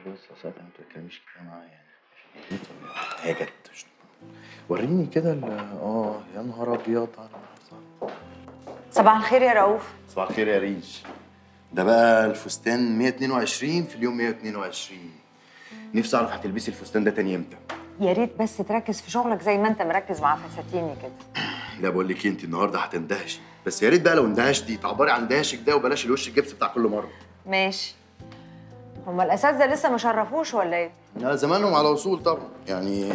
بس يا ساره ما تتكلميش كده معايا. هي جت. وريني كده يا نهار ابيض على النهار. صباح الخير يا رؤوف. صباح الخير يا ريش. ده بقى الفستان 122 في اليوم 122. نفسي اعرف هتلبسي الفستان ده تاني امتى؟ يا ريت بس تركز في شغلك زي ما انت مركز مع فساتيني كده. لا بقول لك انت النهارده هتندهشي، بس يا ريت بقى لو اندهشتي تعبري عن دهشك ده وبلاش الوش الجبس بتاع كل مره. ماشي. هما الاساتذه لسه ما شرفوش ولا ايه؟ لا زمانهم على وصول طبعا يعني.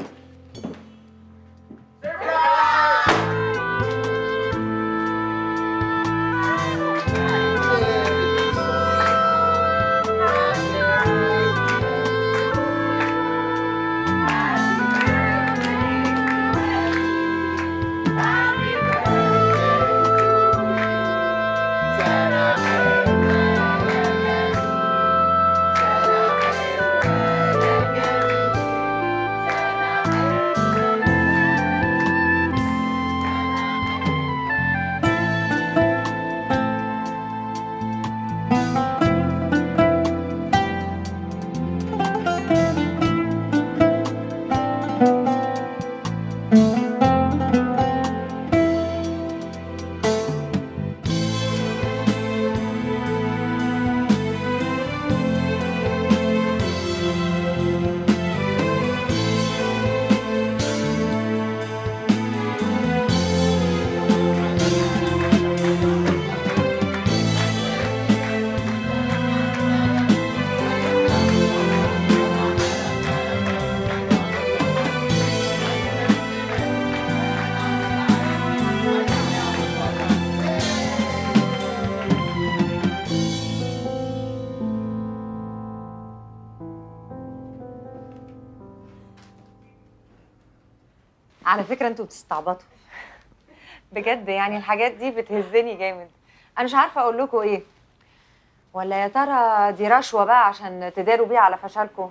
على فكره انتوا بتستعبطوا بجد، يعني الحاجات دي بتهزني جامد. انا مش عارفه اقول لكم ايه، ولا يا ترى دي رشوه بقى عشان تداروا بيها على فشلكم؟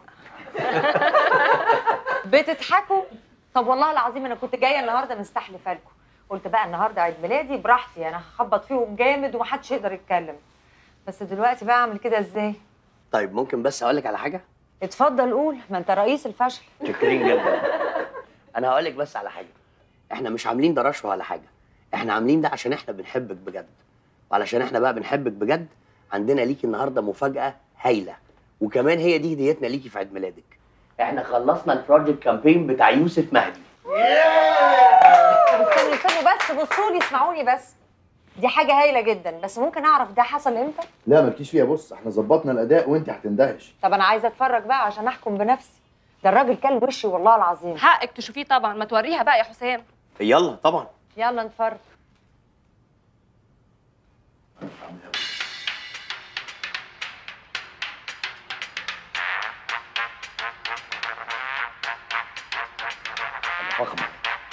بتضحكوا؟ طب والله العظيم انا كنت جايه النهارده مستحلفه لكم، قلت بقى النهارده عيد ميلادي براحتي، انا هخبط فيهم جامد ومحدش يقدر يتكلم. بس دلوقتي بقى اعمل كده ازاي؟ طيب ممكن بس اقول لك على حاجه؟ اتفضل قول، ما انت رئيس الفشل. شكرين جدا. انا هقول لك بس على حاجه، احنا مش عاملين ده رشوه ولا حاجه، احنا عاملين ده عشان احنا بنحبك بجد، وعلشان احنا بقى بنحبك بجد عندنا ليكي النهارده مفاجاه هايله، وكمان هي دي هديتنا ليكي في عيد ميلادك. احنا خلصنا البروجكت كامبين بتاع يوسف مهدي. طب استنوا بس، بصوا لي اسمعوني بس. دي حاجه هايله جدا، بس ممكن اعرف ده حصل امتى؟ لا مالكيش فيها، بص احنا ظبطنا الاداء وانت هتندهشي. طب انا عايزه اتفرج بقى عشان احكم بنفسي. ده الراجل كل وشي والله العظيم. حقك تشوفيه طبعا، ما توريها بقى يا حسام. يلا طبعا. يلا نتفرج. فخمه.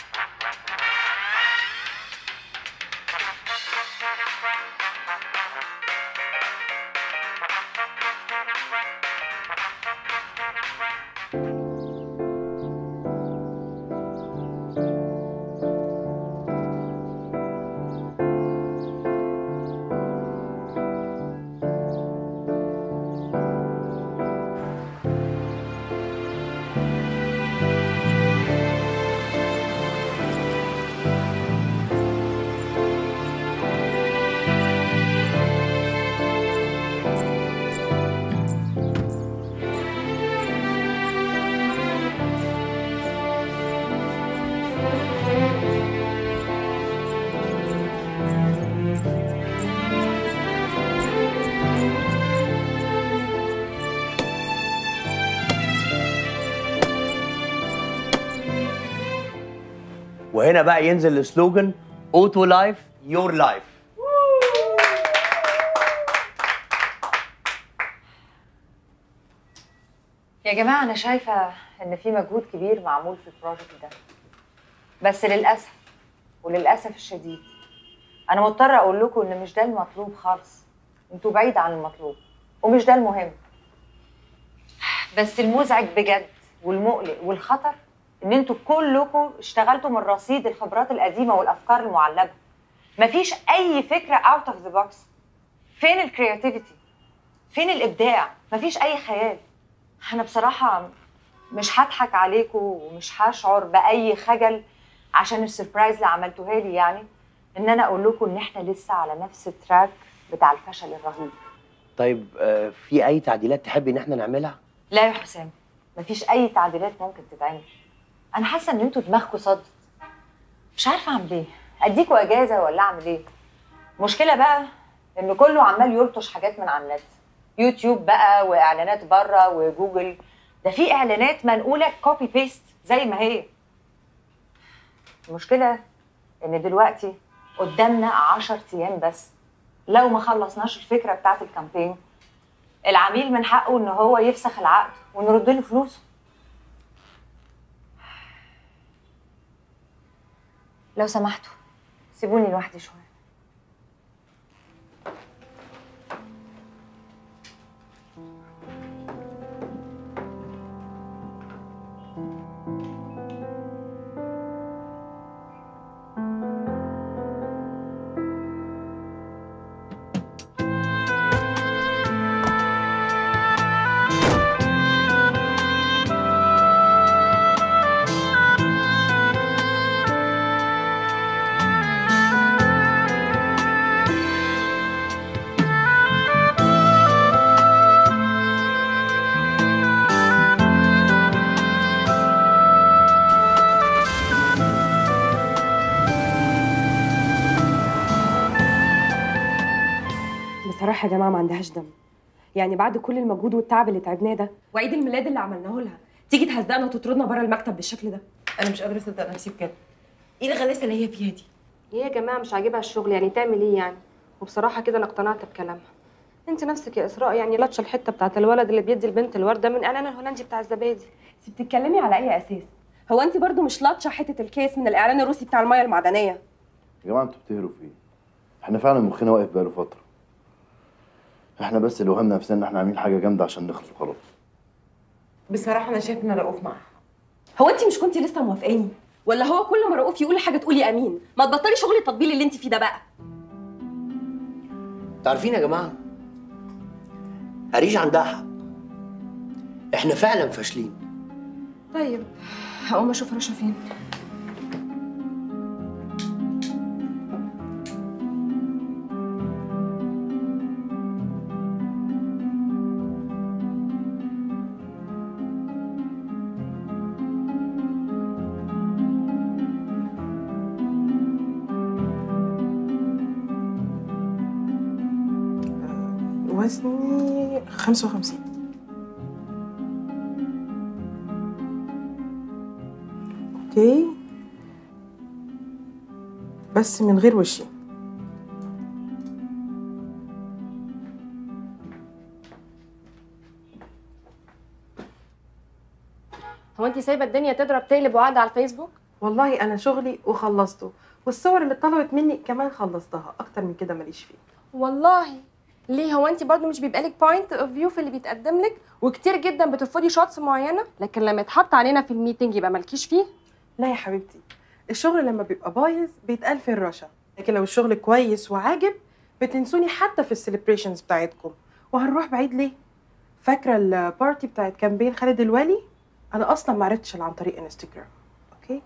وهنا بقى ينزل السلوجن اوتو لايف يور لايف. يا جماعه انا شايفه ان في مجهود كبير معمول في البروجكت ده، بس للاسف الشديد انا مضطره اقول لكم ان مش ده المطلوب خالص. انتوا بعيد عن المطلوب ومش ده المهم. بس المزعج بجد والمقلق والخطر ان انتوا كلكم اشتغلتوا من رصيد الخبرات القديمه والافكار المعلبه. مفيش اي فكره اوت اوف ذا بوكس. فين الكرياتيفيتي؟ فين الابداع؟ مفيش اي خيال. انا بصراحه مش هضحك عليكم ومش هشعر باي خجل عشان السربرايز اللي عملتوها لي، يعني ان انا اقول لكم ان احنا لسه على نفس التراك بتاع الفشل الرهيب. طيب في اي تعديلات تحبي ان احنا نعملها؟ لا يا حسام، مفيش اي تعديلات ممكن تتعمل. انا حاسه ان انتوا دماغكم صدت، مش عارفه اعمل ايه، اديكوا اجازه ولا اعمل ايه؟ المشكله بقى ان كله عمال يلطش حاجات من على النت، يوتيوب بقى واعلانات بره وجوجل، ده في اعلانات منقوله كوبي بيست زي ما هي. المشكله ان دلوقتي قدامنا 10 ايام بس، لو ما خلصناش الفكره بتاعت الكامبين العميل من حقه ان هو يفسخ العقد ونرد له فلوسه. لو سمحتوا سيبوني لوحدي شويه. بصراحة يا جماعة ما عندهاش دم. يعني بعد كل المجهود والتعب اللي تعبناه ده وعيد الميلاد اللي عملناه لها تيجي تهزقنا وتطردنا بره المكتب بالشكل ده؟ انا مش قادره اصدق نفسي بجد. ايه الغلاسه اللي هي فيها دي؟ ايه يا جماعه مش عاجبها الشغل، يعني تعمل ايه يعني؟ وبصراحه كده انا اقتنعت بكلامها. انت نفسك يا اسراء يعني لطشه الحته بتاعت الولد اللي بيدي البنت الورده من اعلان الهولندي بتاع الزبادي. انت بتتكلمي على اي اساس؟ هو انت برضو مش لاطشه حته الكيس من الاعلان الروسي بتاع الميه المعدنيه؟ يا جماعه انتوا بتهروا في ايه؟ احنا فعلا مخنا واقف بقاله فتره. احنا بس اللي وهمنا نفسنا ان احنا عاملين حاجه جامده عشان نخلص وخلاص. بصراحه انا شايف ان رؤوف معاها. هو انت مش كنتي لسه موافقاني؟ ولا هو كل ما رؤوف يقول حاجه تقولي امين؟ ما تبطلي شغل التطبيل اللي انت فيه ده بقى. تعرفين يا جماعه، أريج عندها حق، احنا فعلا فاشلين. طيب هقوم اشوف رشا فين. وزني 55. اوكي بس من غير وشي. هو انت سايبه الدنيا تضرب تقلب وقاعده على الفيسبوك؟ والله انا شغلي وخلصته، والصور اللي اتطلبت مني كمان خلصتها، اكتر من كده ماليش فيه. والله ليه؟ هو انت برضو مش بيبقى لك بوينت اوف فيو في اللي بيتقدم لك وكتير جدا بترفضي شوتس معينه، لكن لما يتحط علينا في الميتنج يبقى مالكيش فيه؟ لا يا حبيبتي، الشغل لما بيبقى بايظ بيتقال في الرشا، لكن لو الشغل كويس وعاجب بتنسوني حتى في السليبريشنز بتاعتكم. وهنروح بعيد ليه؟ فاكره البارتي بتاعت كامبين خالد الولي؟ انا اصلا ما عرفتش الا عن طريق انستجرام. اوكي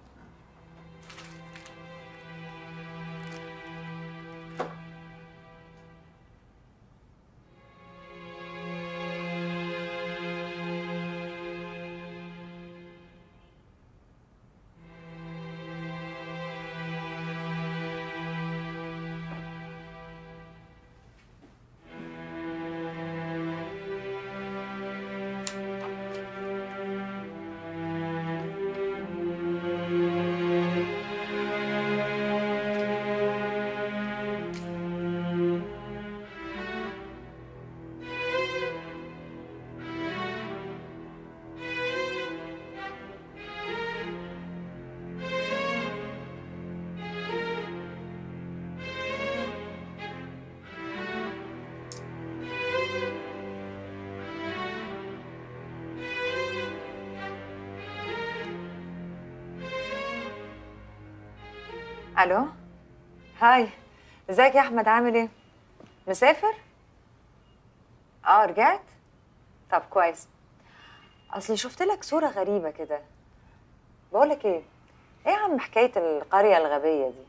الو، هاي، ازيك يا احمد؟ عامل ايه؟ مسافر؟ اه رجعت؟ طب كويس. اصلي شفت لك صورة غريبة كده. بقولك ايه يا عم حكاية القرية الغبية دي؟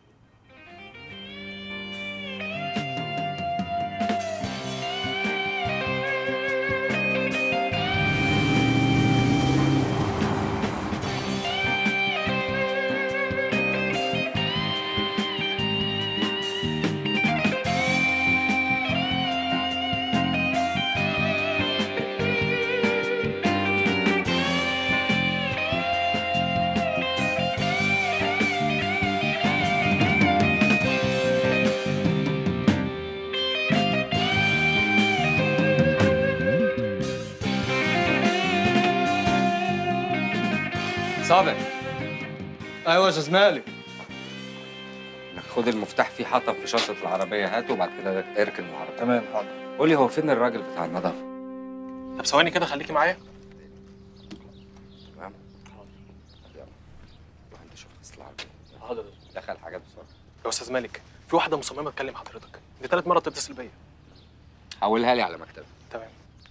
صابر. ايوه يا استاذ مالك. خد المفتاح فيه حطب في شنطه العربيه، هاته وبعد كده اركن العربيه. تمام حاضر. قول لي هو فين الراجل بتاع النظافه؟ طب ثواني كده خليكي معايا. تمام. يلا روح انت شوف غسل العربيه. حاضر. دخل حاجات بسرعه. يا استاذ مالك، في واحده مصممه تكلم حضرتك، دي 3 مرات تتصل بيا. حولها لي على مكتبي. تمام.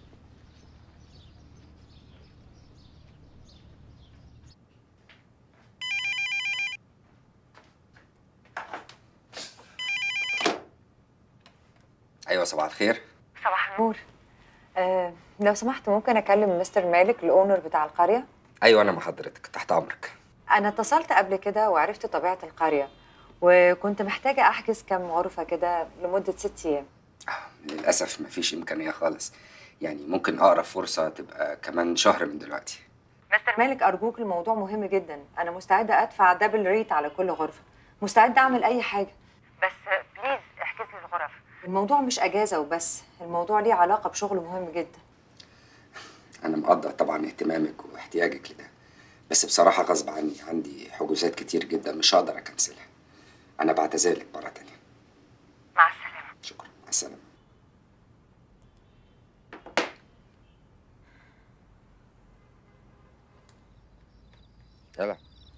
ايوه صباح الخير. صباح النور. لو سمحت ممكن اكلم مستر مالك الاونر بتاع القرية؟ ايوه انا مع حضرتك، تحت امرك. انا اتصلت قبل كده وعرفت طبيعة القرية، وكنت محتاجة احجز كام غرفة كده لمدة 6 ايام. للاسف مفيش امكانيه خالص، يعني ممكن اقرب فرصه تبقى كمان شهر من دلوقتي. مستر مالك ارجوك، الموضوع مهم جدا، انا مستعدة ادفع دبل ريت على كل غرفة، مستعدة اعمل اي حاجة، بس بليز احجز لي الغرف. الموضوع مش اجازة وبس، الموضوع ليه علاقة بشغل مهم جدا. انا مقدر طبعا اهتمامك واحتياجك لده، بس بصراحه غصب عني، عندي حجوزات كتير جدا مش هقدر اكنسلها. انا بعتذرلك مره تانية. مع السلامة. شكرا، مع السلامه. يلا.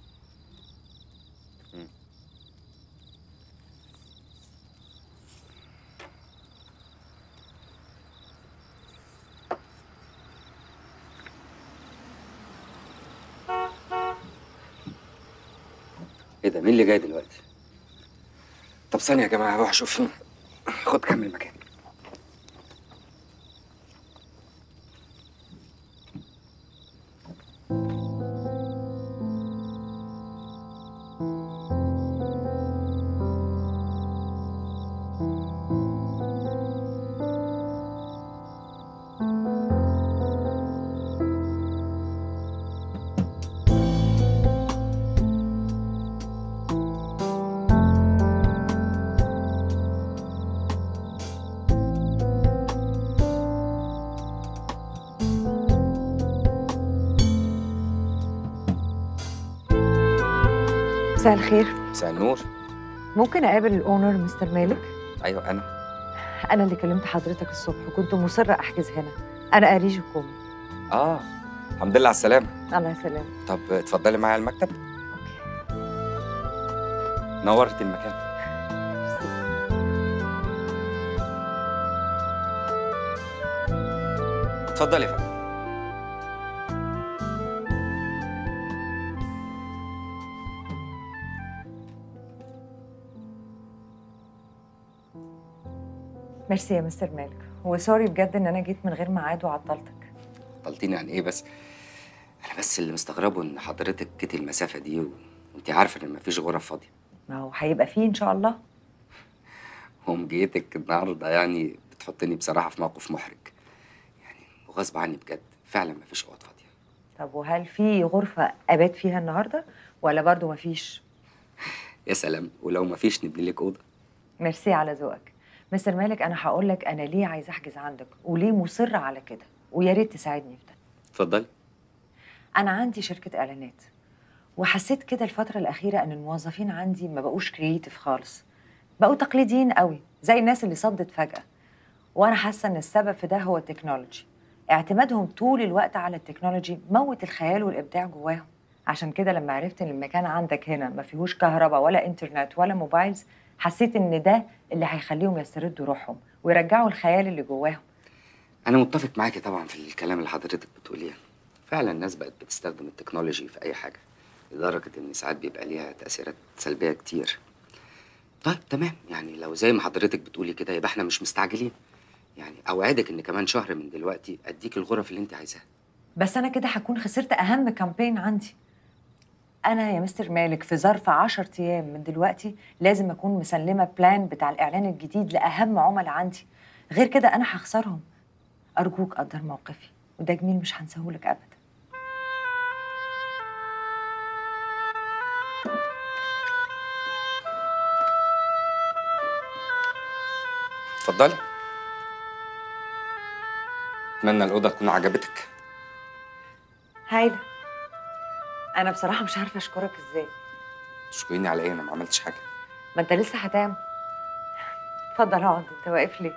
ايه ده؟ مين اللي جاي دلوقتي؟ طب ثانية يا جماعة هروح اشوف مين. خد كمل مكان. مساء الخير. مساء النور. ممكن اقابل الاونر مستر مالك؟ ايوه انا اللي كلمت حضرتك الصبح وكنت مصرة احجز هنا. انا اريج كومي. الحمد لله على السلامة. الله يسلمك. طب اتفضلي معايا المكتب. نورت المكان. اتفضلي يا فندم. ميرسي يا مستر مالك، وسوري بجد ان انا جيت من غير ميعاد وعطلتك. عطلتيني عن ايه بس؟ انا بس اللي مستغربه ان حضرتك جيتي المسافة دي وانت عارفة ان مفيش غرف فاضية. ما هو هيبقى فيه ان شاء الله. جيتك النهارده يعني بتحطني بصراحة في موقف محرج، يعني وغصب عني بجد، فعلا مفيش اوض فاضية. طب وهل في غرفة ابات فيها النهارده ولا برضو مفيش؟ يا سلام، ولو مفيش نبني لك اوضة. ميرسي على ذوقك. مستر مالك، انا هقول لك انا ليه عايزه احجز عندك وليه مصره على كده، ويا ريت تساعدني في ده. اتفضلي. انا عندي شركه اعلانات، وحسيت كده الفتره الاخيره ان الموظفين عندي ما بقوش كرييتيف خالص، بقوا تقليديين قوي زي الناس اللي صدت فجاه. وانا حاسه ان السبب في ده هو التكنولوجي. اعتمادهم طول الوقت على التكنولوجي موت الخيال والابداع جواهم. عشان كده لما عرفت ان المكان عندك هنا ما فيهوش كهرباء ولا انترنت ولا موبايلز، حسيت ان ده اللي هيخليهم يستردوا روحهم ويرجعوا الخيال اللي جواهم. انا متفق معاكي طبعا في الكلام اللي حضرتك بتقوليه، فعلا الناس بقت بتستخدم التكنولوجي في اي حاجه، لدرجه ان ساعات بيبقى ليها تاثيرات سلبيه كتير. طيب تمام، يعني لو زي ما حضرتك بتقولي كده يبقى احنا مش مستعجلين. يعني اوعدك ان كمان شهر من دلوقتي اديك الغرف اللي انت عايزاها. بس انا كده هكون خسرت اهم كامبين عندي. انا يا مستر مالك في ظرف 10 ايام من دلوقتي لازم اكون مسلمه بلان بتاع الاعلان الجديد لاهم عملاء عندي، غير كده انا هخسرهم. ارجوك قدر موقفي، وده جميل مش هنساهولك ابدا. اتفضلي. اتمنى الاوضه تكون عجبتك. هايله. انا بصراحه مش عارفه اشكرك ازاي. تشكريني على ايه؟ انا ما عملتش حاجه. ما انت لسه هتعمل. اتفضل اقعد، انت واقف ليه؟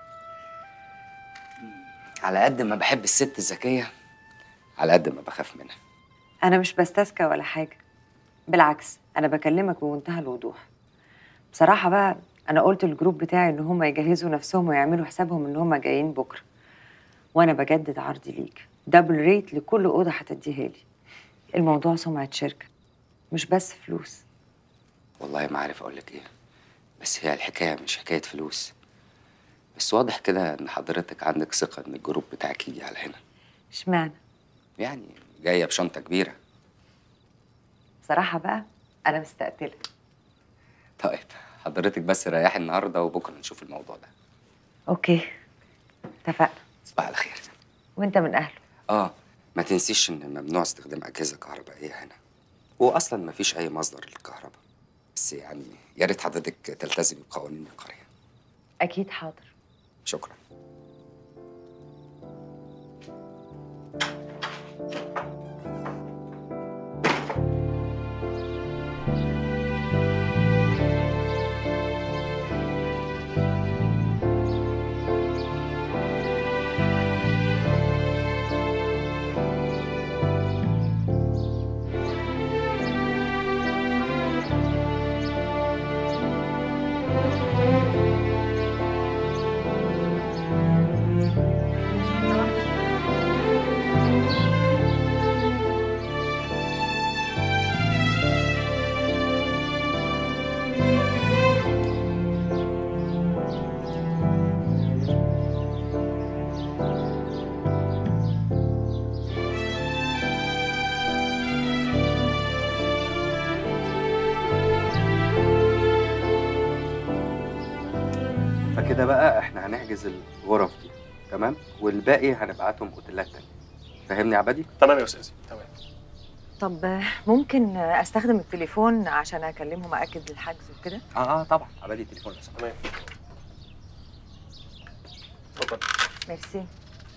على قد ما بحب الست الذكيه على قد ما بخاف منها. انا مش بستذكى ولا حاجه، بالعكس انا بكلمك بمنتهى الوضوح. بصراحه بقى انا قلت للجروب بتاعي ان هم يجهزوا نفسهم ويعملوا حسابهم ان هم جايين بكره، وانا بجدد عرضي ليك دبل ريت لكل اوضه هتديها لي. الموضوع سمعه شركه مش بس فلوس. والله ما عارف اقول لك ايه، بس هي الحكايه مش حكايه فلوس. بس واضح كده ان حضرتك عندك ثقه ان الجروب بتاعك يجي على هنا. اشمعنى؟ يعني جايه بشنطه كبيره. بصراحه بقى انا مستقتله. طيب حضرتك بس ريحي النهارده وبكره نشوف الموضوع ده. اوكي اتفقنا. صباح الخير. وانت من اهله. ما تنسيش ان ممنوع استخدام اجهزه كهربائيه هنا، واصلا ما فيش اي مصدر للكهرباء. بس يعني يا ريت حضرتك تلتزمي بقوانين القريه. اكيد حاضر. شكرا. فكده بقى احنا هنحجز الغرف دي، تمام؟ والباقي هنبعتهم اوتيلات تانية. فاهمني يا عبدي؟ تمام يا استاذي، تمام. طب ممكن استخدم التليفون عشان اكلمهم اكد الحجز وكده؟ طبعا. عبدي تليفون بس. تمام. اتفضل. ميرسي.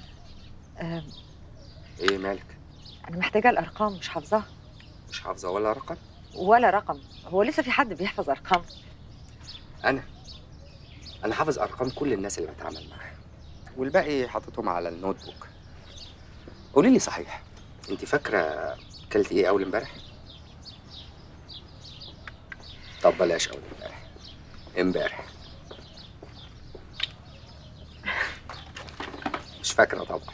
ايه مالك؟ انا محتاجه الارقام مش حافظاها. مش حافظه ولا رقم؟ ولا رقم. هو لسه في حد بيحفظ ارقام؟ انا حافظ ارقام كل الناس اللي بتعامل معاها، والباقي حاططهم على النوت بوك. قولي لي صحيح، انت فاكره اكلتي ايه اول امبارح؟ طب بلاش اول امبارح. مش فاكره طبعا.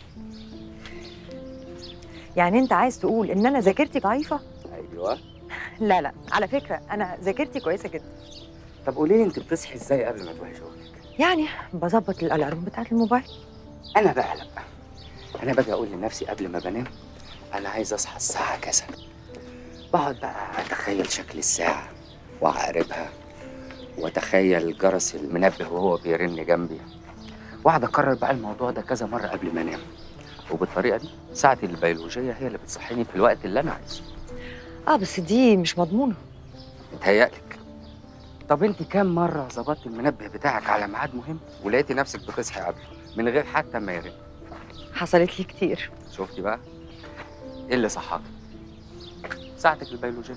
يعني انت عايز تقول ان انا ذاكرتي ضعيفه؟ ايوه. لا لا، على فكره انا ذاكرتي كويسه جدا. طب قولي لي انت بتصحي ازاي قبل ما تروحي شغلك؟ يعني بظبط الالارم بتاعت الموبايل. انا بقى لا، انا باجي اقول لنفسي قبل ما بنام انا عايز اصحى الساعه كذا. بقعد بقى اتخيل شكل الساعه واعقربها، واتخيل جرس المنبه وهو بيرن جنبي، واقعد اكرر بقى الموضوع ده كذا مره قبل ما انام. وبالطريقه دي ساعتي البيولوجيه هي اللي بتصحيني في الوقت اللي انا عايزه. بس دي مش مضمونه. متهيألك. طب انت كام مره ظبطت المنبه بتاعك على ميعاد مهم ولقيتي نفسك بتصحي قبله من غير حتى ما يرن؟ حصلت لي كتير. شفتي بقى؟ ايه اللي صحاك؟ ساعتك البيولوجيه.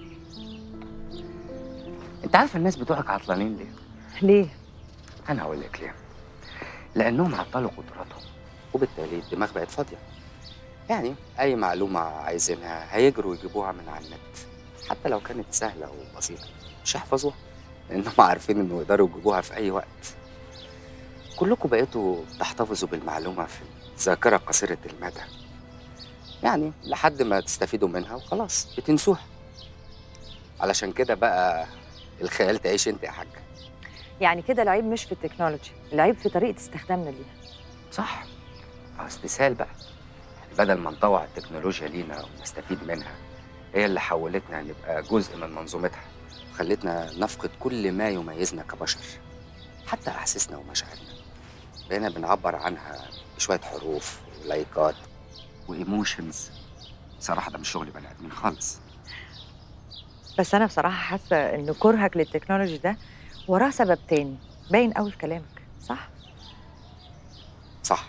انت عارفه الناس بتوعك عطلانين ليه؟ ليه؟ انا هقول لك ليه. لانهم عطلوا قدراتهم، وبالتالي الدماغ بقت فاضيه. يعني اي معلومه عايزينها هيجروا يجيبوها من على النت، حتى لو كانت سهله وبسيطه مش هيحفظوها، لانهم عارفين انه يقدروا يجيبوها في اي وقت. كلكم بقيتوا تحتفظوا بالمعلومه في ذاكره قصيره المدى، يعني لحد ما تستفيدوا منها وخلاص بتنسوها. علشان كده بقى الخيال تعيش انت يا حاجه. يعني كده العيب مش في التكنولوجي، العيب في طريقه استخدامنا ليها. صح، استسهال بقى. يعني بدل ما نطوع التكنولوجيا لينا ونستفيد منها، هي اللي حولتنا نبقى جزء من منظومتها وخلتنا نفقد كل ما يميزنا كبشر، حتى احاسيسنا ومشاعرنا. بقينا بنعبر عنها بشويه حروف ولايكات وايموشنز. بصراحه ده مش شغل بني ادمين خالص. بس انا بصراحه حاسه ان كرهك للتكنولوجي ده وراه سبب تاني باين قوي في كلامك، صح؟ صح.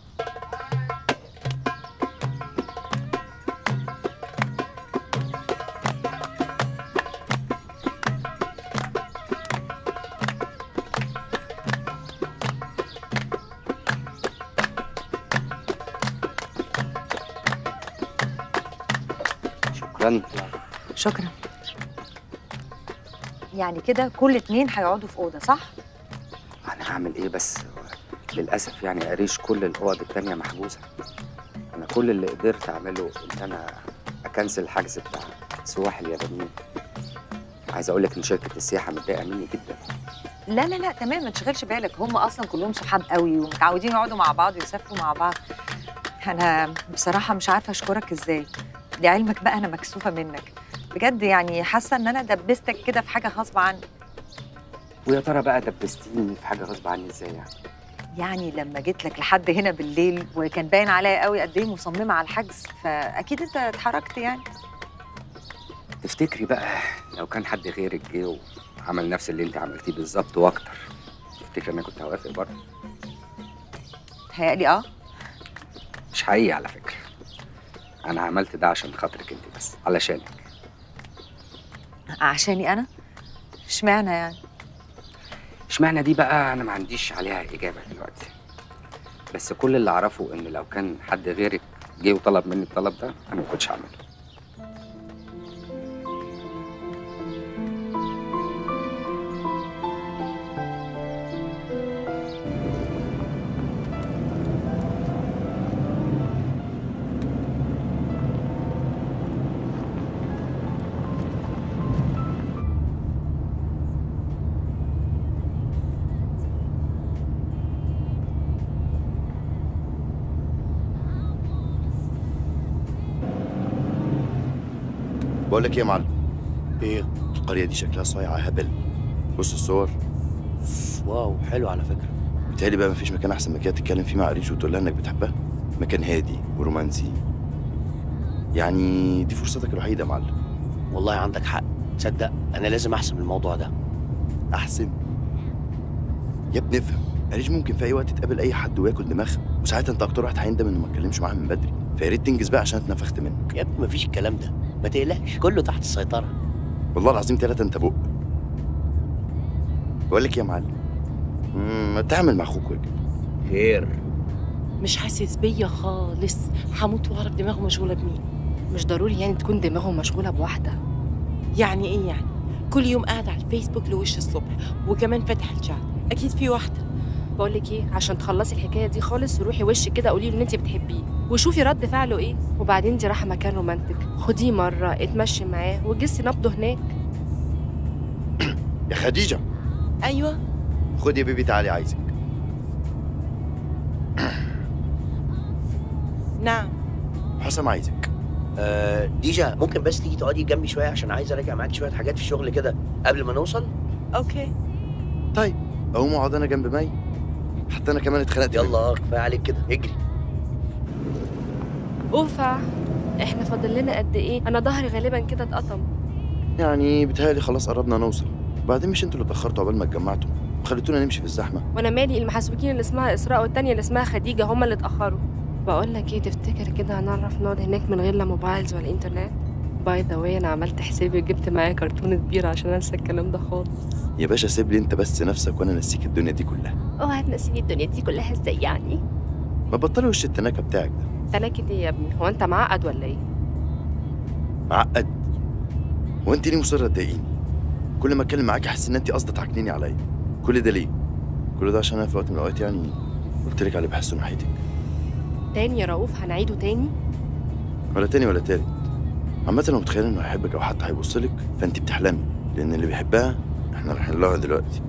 شكرا. شكرا. يعني كده كل اتنين هيقعدوا في اوضه، صح؟ انا هعمل ايه بس؟ للاسف يعني اريش كل الاوض التانية محجوزه. انا كل اللي قدرت اعمله ان انا اكنسل الحجز بتاع سواح اليابانيين. عايز اقول لك ان شركه السياحه متضايقه مني جدا. لا لا لا تمام، ما تشغلش بالك، هم اصلا كلهم صحاب قوي ومتعودين يقعدوا مع بعض ويسافروا مع بعض. انا بصراحه مش عارفه اشكرك ازاي، لعلمك بقى انا مكسوفه منك بجد، يعني حاسه ان انا دبستك كده في حاجه غصب عني. ويا ترى بقى دبستيني في حاجه غصب عني ازاي يعني؟ يعني لما جيت لك لحد هنا بالليل وكان باين عليا قوي قد ايه مصممه على الحجز، فاكيد انت اتحركت يعني. تفتكري بقى لو كان حد غيرك جه وعمل نفس اللي انت عملتيه بالظبط واكتر، تفتكري انا كنت هوافق برضه؟ تهيألي مش حقيقي على فكره. انا عملت ده عشان خاطرك انت بس، علشانك. عشاني انا؟ اشمعنى يعني؟ اشمعنى دي بقى انا ما عنديش عليها اجابه دلوقتي، بس كل اللي اعرفه ان لو كان حد غيرك جه وطلب مني الطلب ده انا ما كنتش هعمله. بقول لك ايه يا معلم؟ ايه؟ القرية دي شكلها صايعة هبل. بص الصور. واو حلو على فكره. بيتهيألي بقى مفيش مكان أحسن من كده تتكلم فيه مع أريج وتقول لها إنك بتحبها. مكان هادي ورومانسي. يعني دي فرصتك الوحيدة يا معلم. والله عندك حق، تصدق انا لازم احسم الموضوع ده. أحسن؟ يا ابني افهم، أريج ممكن في أي وقت تقابل أي حد وياكل دماغها، وساعتها أنت أكتر واحد هيندم إنه ما اتكلمش معاها من بدري، فيا ريت تنجز بقى عشان اتنفخت منك. يا ابني مفيش الكلام ده، ما تقلقش كله تحت السيطره. والله العظيم 3 أنت بق. بقول لك يا معلم، ما تعمل مع أخوك واجب. خير؟ مش حاسس بيا خالص، هموت واعرف دماغه مشغوله بمين. مش ضروري يعني تكون دماغه مشغوله بواحده. يعني ايه يعني؟ كل يوم قاعد على الفيسبوك لوش الصبح وكمان فاتح الشات، اكيد في واحده. بقول لك ايه، عشان تخلصي الحكايه دي خالص روحي وش كده قولي له ان انت بتحبيه وشوفي رد فعله ايه، وبعدين دي رايحه مكان رومانتك، خديه مره اتمشي معاه وجسي نبضه هناك. يا خديجة. ايوه. خد يا بيبي تعالي عايزك. نعم. حسام عايزك. ديجا ممكن بس تيجي تقعدي جنبي شويه عشان عايز اراجع معاكي شويه حاجات في الشغل كده قبل ما نوصل. اوكي. طيب اقوم اقعد انا جنب مي، حتى انا كمان اتخنقت. يلا كفايه عليك كده، اجري. اوفا، احنا فاضل لنا قد ايه؟ انا ظهري غالبا كده اتقطم. يعني بيتهيألي خلاص قربنا نوصل. وبعدين مش انتوا اللي اتأخرتوا عقبال ما اتجمعتوا وخليتونا نمشي في الزحمة؟ وانا مالي، المحاسوبين اللي اسمها اسراء والتانيه اللي اسمها خديجه هم اللي اتاخروا. بقول لك ايه، تفتكر كده هنعرف نقعد هناك من غير لا موبايلز ولا انترنت؟ باي ذا واي انا عملت حسابي وجبت معايا كرتونه كبيره عشان انسى الكلام ده خالص. يا باشا سيب لي انت بس نفسك وانا نسيك الدنيا دي كلها. هتنسيني الدنيا دي كلها ازاي يعني؟ ما بطلي وش التناكة بتاعك ده. تناكة ايه يا ابني؟ هو انت معقد ولا ايه؟ معقد؟ هو انت ليه مصرة تضايقيني؟ كل ما اتكلم معاكي احس ان انت قصدك تعكنيني عليا. كل ده ليه؟ كل ده عشان انا في وقت من الاوقات يعني قلت لك على اللي بحسه ناحيتك. تاني يا رؤوف هنعيده تاني؟ ولا تاني ولا تالت. عامة لو متخيل انه هيحبك او حتى هيبص لك فانت بتحلمي، لان اللي بيحبها احنا رايحين لها دلوقتي.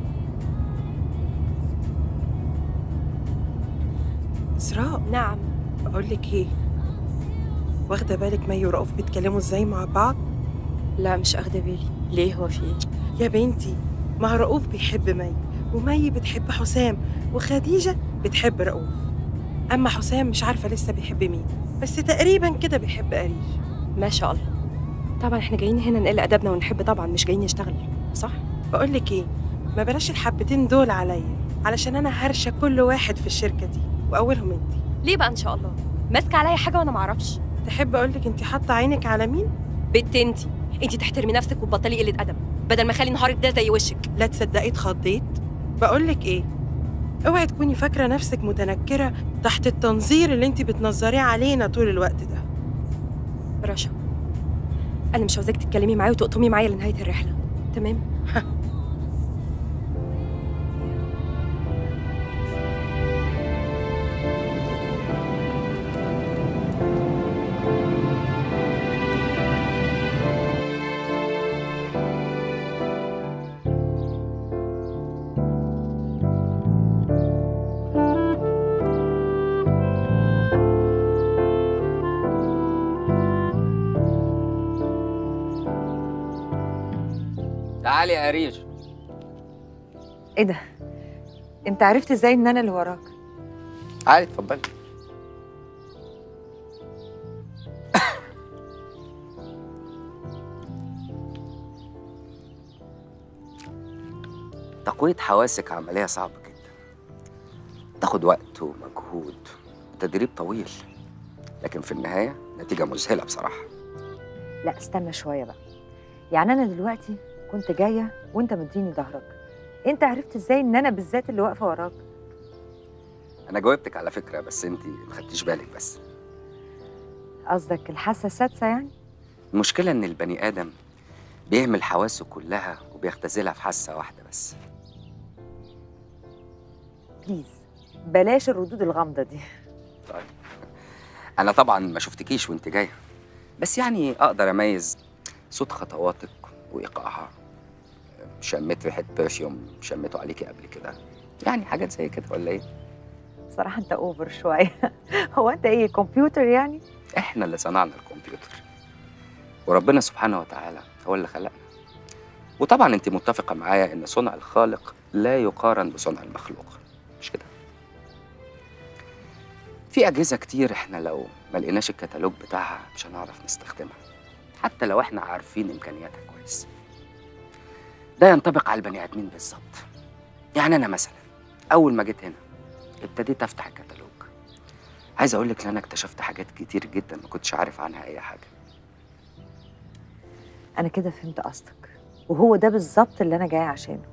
اسراء، نعم. بقول لك ايه، واخده بالك مي ورؤوف بيتكلموا ازاي مع بعض؟ لا مش اخده بالي. ليه، هو في ايه؟ يا بنتي، ما رؤوف بيحب مي، ومي بتحب حسام، وخديجه بتحب رؤوف. اما حسام مش عارفه لسه بيحب مين، بس تقريبا كده بيحب أريج. ما شاء الله. طبعا احنا جايين هنا نقل ادبنا ونحب طبعا، مش جايين نشتغل، صح؟ بقول لك ايه، ما بلاش الحبتين دول عليا، علشان انا هرشه كل واحد في الشركه دي واولهم انت. ليه بقى ان شاء الله؟ ماسكه عليا حاجه وانا ما اعرفش؟ تحب اقول لك انت حاطه عينك على مين؟ بنت انت تحترمي نفسك وتبطلي قله ادب، بدل ما اخلي نهارك ده زي وشك. لا تصدقي اتخضيت. بقول لك ايه، اوعي تكوني فاكره نفسك متنكره تحت التنظير اللي انت بتنظريه علينا طول الوقت ده. رشا، انا مش عاوزاك تتكلمي معايا وتقطمي معايا لنهايه الرحله، تمام؟ تعالي يا أريج. ايه ده؟ انت عرفت ازاي ان انا اللي وراك؟ تعالي اتفضلي. تقوية حواسك عملية صعبة جدا، تاخد وقت ومجهود وتدريب طويل، لكن في النهاية نتيجة مذهلة بصراحة. لا استنى شويه بقى. يعني انا دلوقتي كنت جايه وانت مديني ظهرك، انت عرفت ازاي ان انا بالذات اللي واقفه وراك؟ أنا جاوبتك على فكرة، بس أنتِ ما خدتيش بالك بس. قصدك الحاسه السادسه يعني؟ المشكلة إن البني آدم بيهمل حواسه كلها وبيختزلها في حاسة واحدة بس. بليز بلاش الردود الغامضه دي. طيب، أنا طبعًا ما شفتكيش وأنتِ جاية، بس يعني أقدر أميز صوت خطواتك وإيقاعها، شميت ريحة برفيوم شميته عليكي قبل كده، يعني حاجات زي كده ولا إيه؟ صراحه انت اوفر شويه. هو انت ايه، كمبيوتر يعني؟ إحنا اللي صنعنا الكمبيوتر، وربنا سبحانه وتعالى هو اللي خلقنا. وطبعًا أنتِ متفقة معايا إن صنع الخالق لا يقارن بصنع المخلوق، مش كده؟ في أجهزة كتير إحنا لو ما لقيناش الكتالوج بتاعها مش هنعرف نستخدمها، حتى لو إحنا عارفين إمكانياتها كويس. ده ينطبق على البني آدمين بالظبط. يعني أنا مثلا أول ما جيت هنا ابتديت أفتح الكتالوج، عايز أقول لك إن أنا اكتشفت حاجات كتير جدا ما كنتش عارف عنها أي حاجة. انا كده فهمت قصدك، وهو ده بالظبط اللي انا جايه عشانه.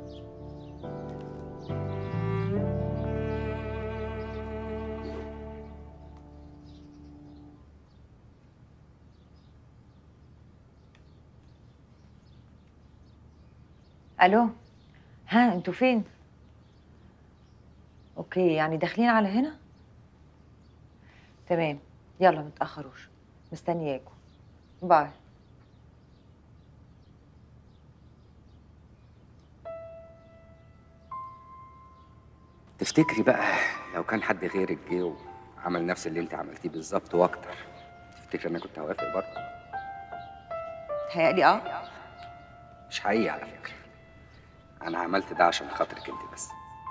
الو، ها انتوا فين؟ اوكي، يعني داخلين على هنا؟ تمام، يلا متأخروش، مستنياكم. باي. تفتكري بقى لو كان حد غيرك جه وعمل نفس اللي أنت عملتيه بالظبط وأكتر، تفتكري أنا كنت هوافق برضه؟ تهيألي اه. مش حقيقي على فكرة، أنا عملت ده عشان خاطرك أنت بس.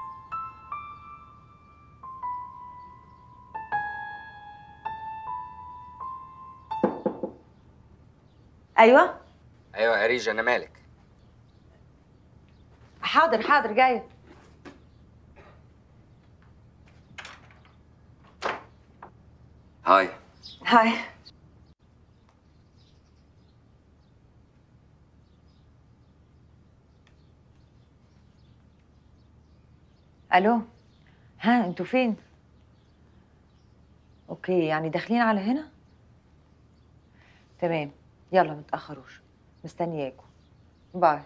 ايوه أيوة يا ريج، أنا مالك؟ حاضر حاضر جايه. هاي. هاي. الو، ها انتوا فين؟ اوكي، يعني داخلين على هنا؟ تمام، يلا متأخروش، مستنياكم. باي.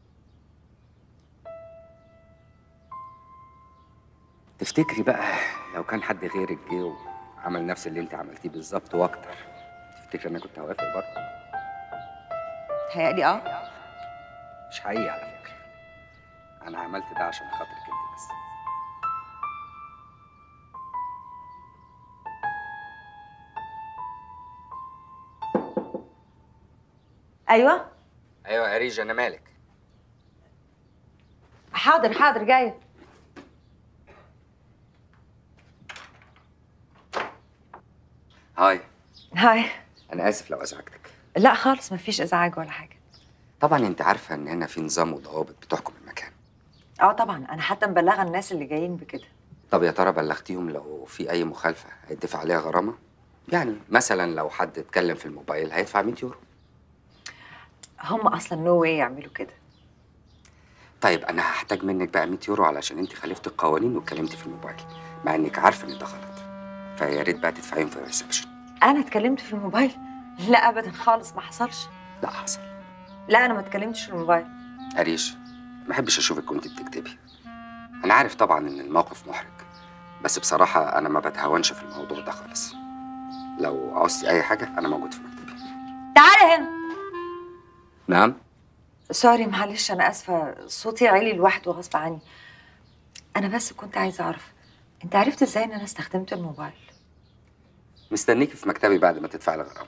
تفتكري بقى لو كان حد غيرك جه وعمل نفس اللي انت عملتيه بالظبط واكتر، تفتكر انا كنت هوافق برضه؟ تهيألي مش حقيقي على فكره. انا عملت ده عشان خاطرك انت بس. ايوه ايوه يا ريجا، انا مالك؟ حاضر جايه. هاي. هاي. انا اسف لو ازعجتك. لا خالص، مفيش ازعاج ولا حاجه. طبعا انت عارفه ان هنا في نظام وضوابط بتحكم المكان. طبعا، انا حتى مبلغه الناس اللي جايين بكده. طب يا ترى بلغتيهم لو في اي مخالفه هيدفع عليها غرامه؟ يعني مثلا لو حد اتكلم في الموبايل هيدفع 100 يورو. هم اصلا نو واي يعملوا كده. طيب انا هحتاج منك بقى 100 يورو علشان انت خالفتي القوانين واتكلمتي في الموبايل، مع انك عارفه ان ده غلط. فيا ريت بقى تدفعيهم في الريسبشن. انا اتكلمت في الموبايل؟ لا ابدا خالص، ما حصلش. لا حصل. لا انا ما اتكلمتش في الموبايل. أريش، ما احبش اشوفك وانت بتكتبي. انا عارف طبعا ان الموقف محرج، بس بصراحه انا ما بتهاونش في الموضوع ده خالص. لو عاوزتي اي حاجه انا موجود في مكتبي. تعالى هنا. نعم. سوري معلش، انا اسفه، صوتي عالي لوحده غصب عني. انا بس كنت عايزه اعرف، انت عرفت ازاي ان انا استخدمت الموبايل؟ مستنيكي في مكتبي بعد ما تدفعي الغرامه.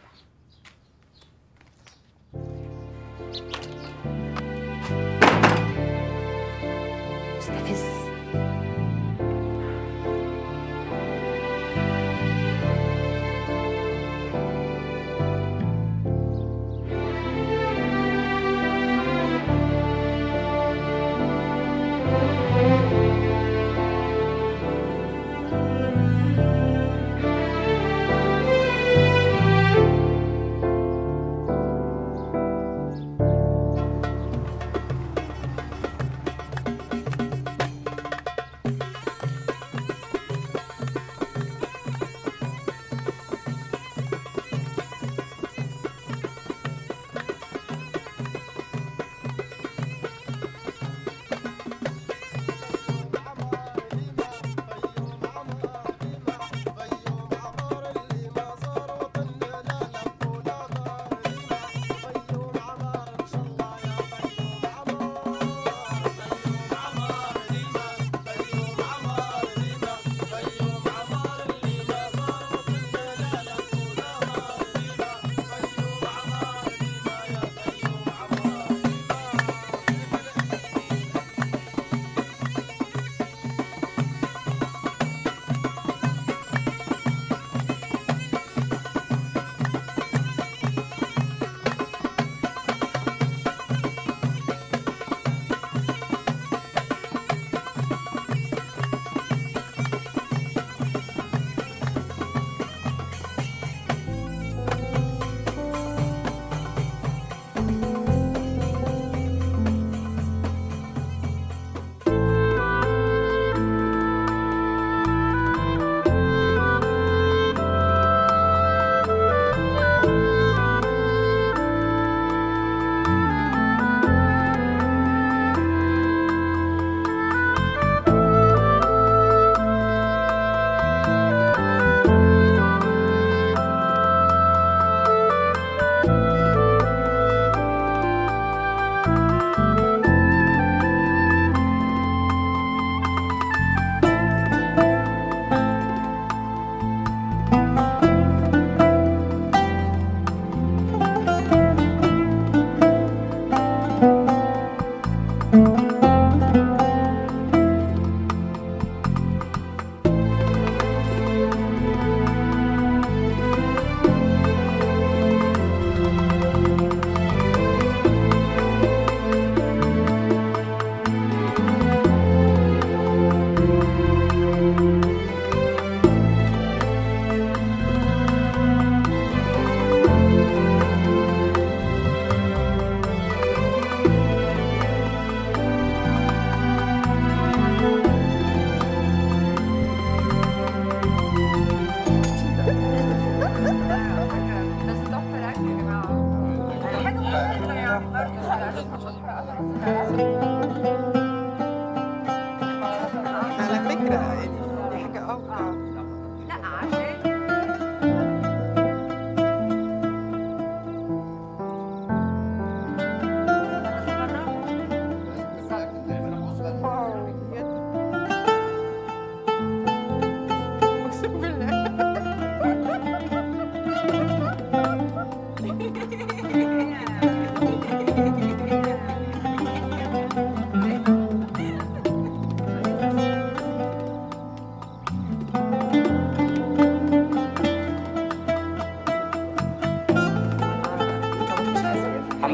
مستفز.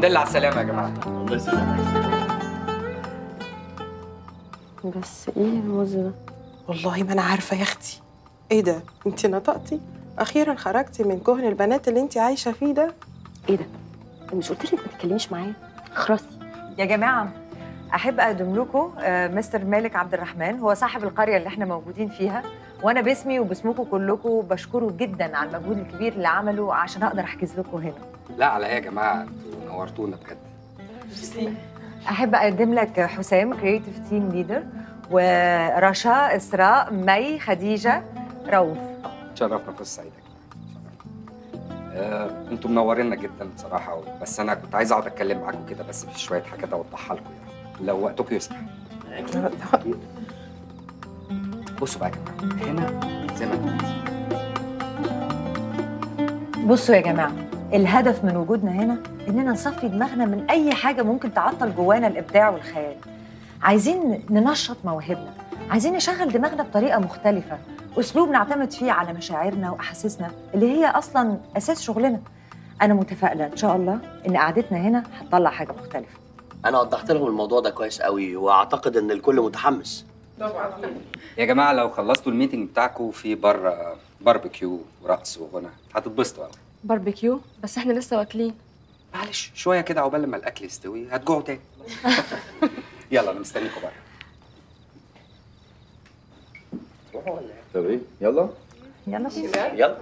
الحمد لله على السلامه يا جماعه. الله يسلمك. بس ايه الموز ده؟ والله ما انا عارفه يا اختي. ايه ده؟ انت نطقتي؟ اخيرا خرجتي من كهن البنات اللي انت عايشه فيه ده. ايه ده؟ مش قلت لك ما تتكلميش معايا؟ خرسي. يا جماعه احب اقدم لكم مستر مالك عبد الرحمن، هو صاحب القريه اللي احنا موجودين فيها، وانا باسمي وباسمكم كلكم بشكره جدا على المجهود الكبير اللي عمله عشان اقدر احجز لكم هنا. لا على ايه يا جماعه، انتوا نورتونا بجد. احب اقدم لك حسام كرييتيف تيم ليدر، ورشا، اسراء، مي، خديجه، رؤوف. تشرفنا فرصه سعيده. انتوا منورينا جدا بصراحه، بس انا كنت عايز اقعد اتكلم معاكم كده، بس في شويه حاجات اوضحها لكم يعني لو وقتكم يسمح. بصوا بقى يا جماعه، هنا زي ما انتوا. بصوا يا جماعه، الهدف من وجودنا هنا اننا نصفي دماغنا من اي حاجه ممكن تعطل جوانا الابداع والخيال. عايزين ننشط مواهبنا، عايزين نشغل دماغنا بطريقه مختلفه، اسلوب نعتمد فيه على مشاعرنا واحاسيسنا اللي هي اصلا اساس شغلنا. انا متفائله ان شاء الله ان قعدتنا هنا هتطلع حاجه مختلفه. انا وضحت لهم الموضوع ده كويس قوي، واعتقد ان الكل متحمس. يا جماعه لو خلصتوا الميتنج بتاعكم في بره باربيكيو ورقص وغنى هتتبسطوا قوي. باربيكيو؟ بس احنا لسه واكلين. معلش شويه كده عقبال لما الاكل يستوي هتجوعوا تاني. يلا انا مستنيكم بره. طب ايه؟ يلا يلا بينا. يلا.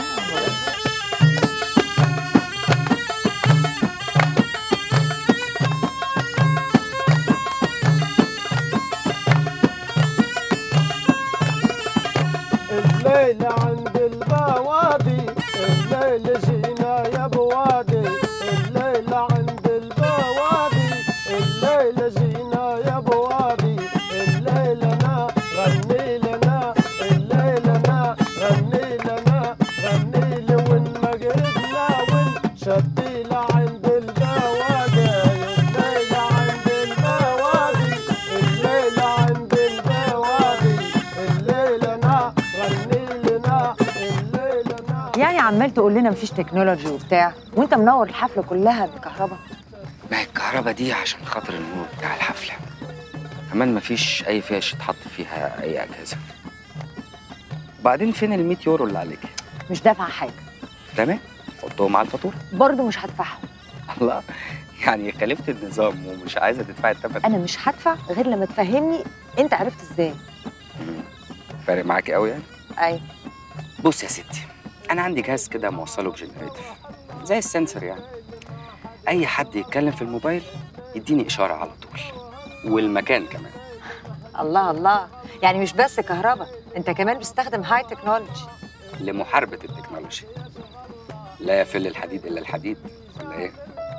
الليلة عند البوادي، الليلة جينا يا بوادي، الليلة عند البوادي، الليلة جينا يا بوادي، الليلة نا غني لنا، الليلة نا غني لنا، غني لي والمغرب ناون شدي لعند البوادي، الليلة عند البوادي، الليلة عند البوادي، الليلة نا غني لنا، الليلة نا. يعني عمال تقول لنا مفيش تكنولوجي وبتاع، وانت منور الحفله كلها بالكهرباء. ما هي الكهرباء دي عشان خاطر النور بتاع الحفله، كمان مفيش اي فيش يتحط فيها اي اجهزه. وبعدين فين ال 100 يورو اللي عليكي؟ مش دافعه حاجه. تمام، حطهم على الفاتوره. برضه مش هدفعهم. الله، يعني خالفت النظام ومش عايزه تدفعي الثمن؟ انا مش هدفع غير لما تفهمني انت عرفت ازاي. فارق معاكي قوي يعني؟ ايوه. بص يا ستي، انا عندي جهاز كده موصله بجنريتور زي السنسور يعني. اي حد يتكلم في الموبايل يديني اشاره على طول، والمكان كمان. الله الله، يعني مش بس كهرباء، انت كمان بتستخدم هاي تكنولوجي. لمحاربه التكنولوجيا. لا يفل الحديد الا الحديد، ولا ايه؟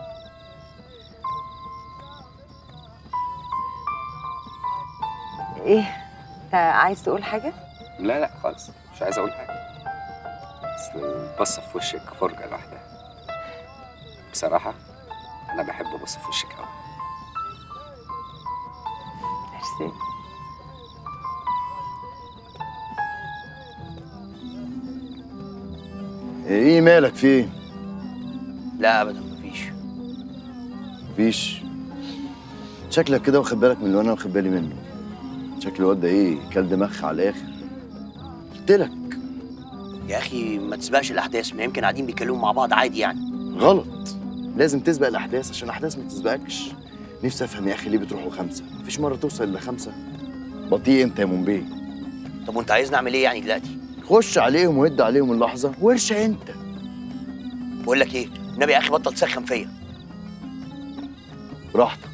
ايه؟ انت عايز تقول حاجه؟ لا لا خالص، مش عايز اقول حاجه. اصل البصه في وشك فرجه لوحدها. بصراحه انا بحب ابص في وشك قوي. ميرسي. ايه مالك في ايه؟ لا ابدا مفيش. مفيش؟ شكلك كده واخد بالك من اللي انا واخد بالي منه. شكل الواد ده ايه؟ كل دماغ على الاخر. قلت لك. يا اخي ما تسبقش الاحداث، ما يمكن قاعدين بيتكلموا مع بعض عادي يعني. غلط، لازم تسبق الاحداث عشان الاحداث ما تسبقكش. نفسي افهم يا اخي ليه بتروحوا 5؟ مفيش مره توصل ل5. بطيء انت يا منبيه. طب وانت عايزني اعمل ايه يعني دلوقتي؟ خش عليهم وهد عليهم اللحظه وارشع انت. بقول لك ايه، النبي يا اخي بطل تسخن فيا. براحتك.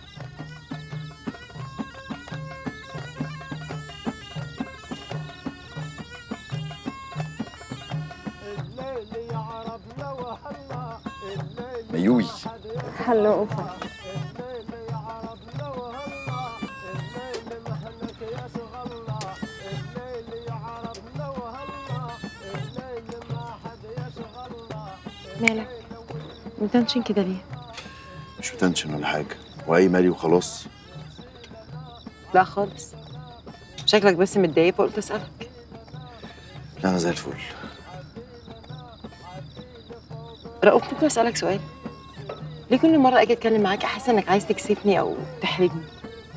ميوي. هلو اوفا. مالك؟ متنشن كده ليه؟ مش متنشن ولا حاجه، واي مالي وخلاص. لا خالص، شكلك بس متضايق فقلت اسالك. لا انا زي الفل. رؤوف ممكن اسالك سؤال؟ ليه كل مرة اجي اتكلم معاك احس انك عايز تكسفني او تحرجني؟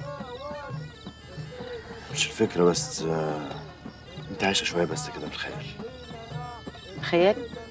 مش الفكره بس انت عايشه شويه بس كده بالخيال. خيال؟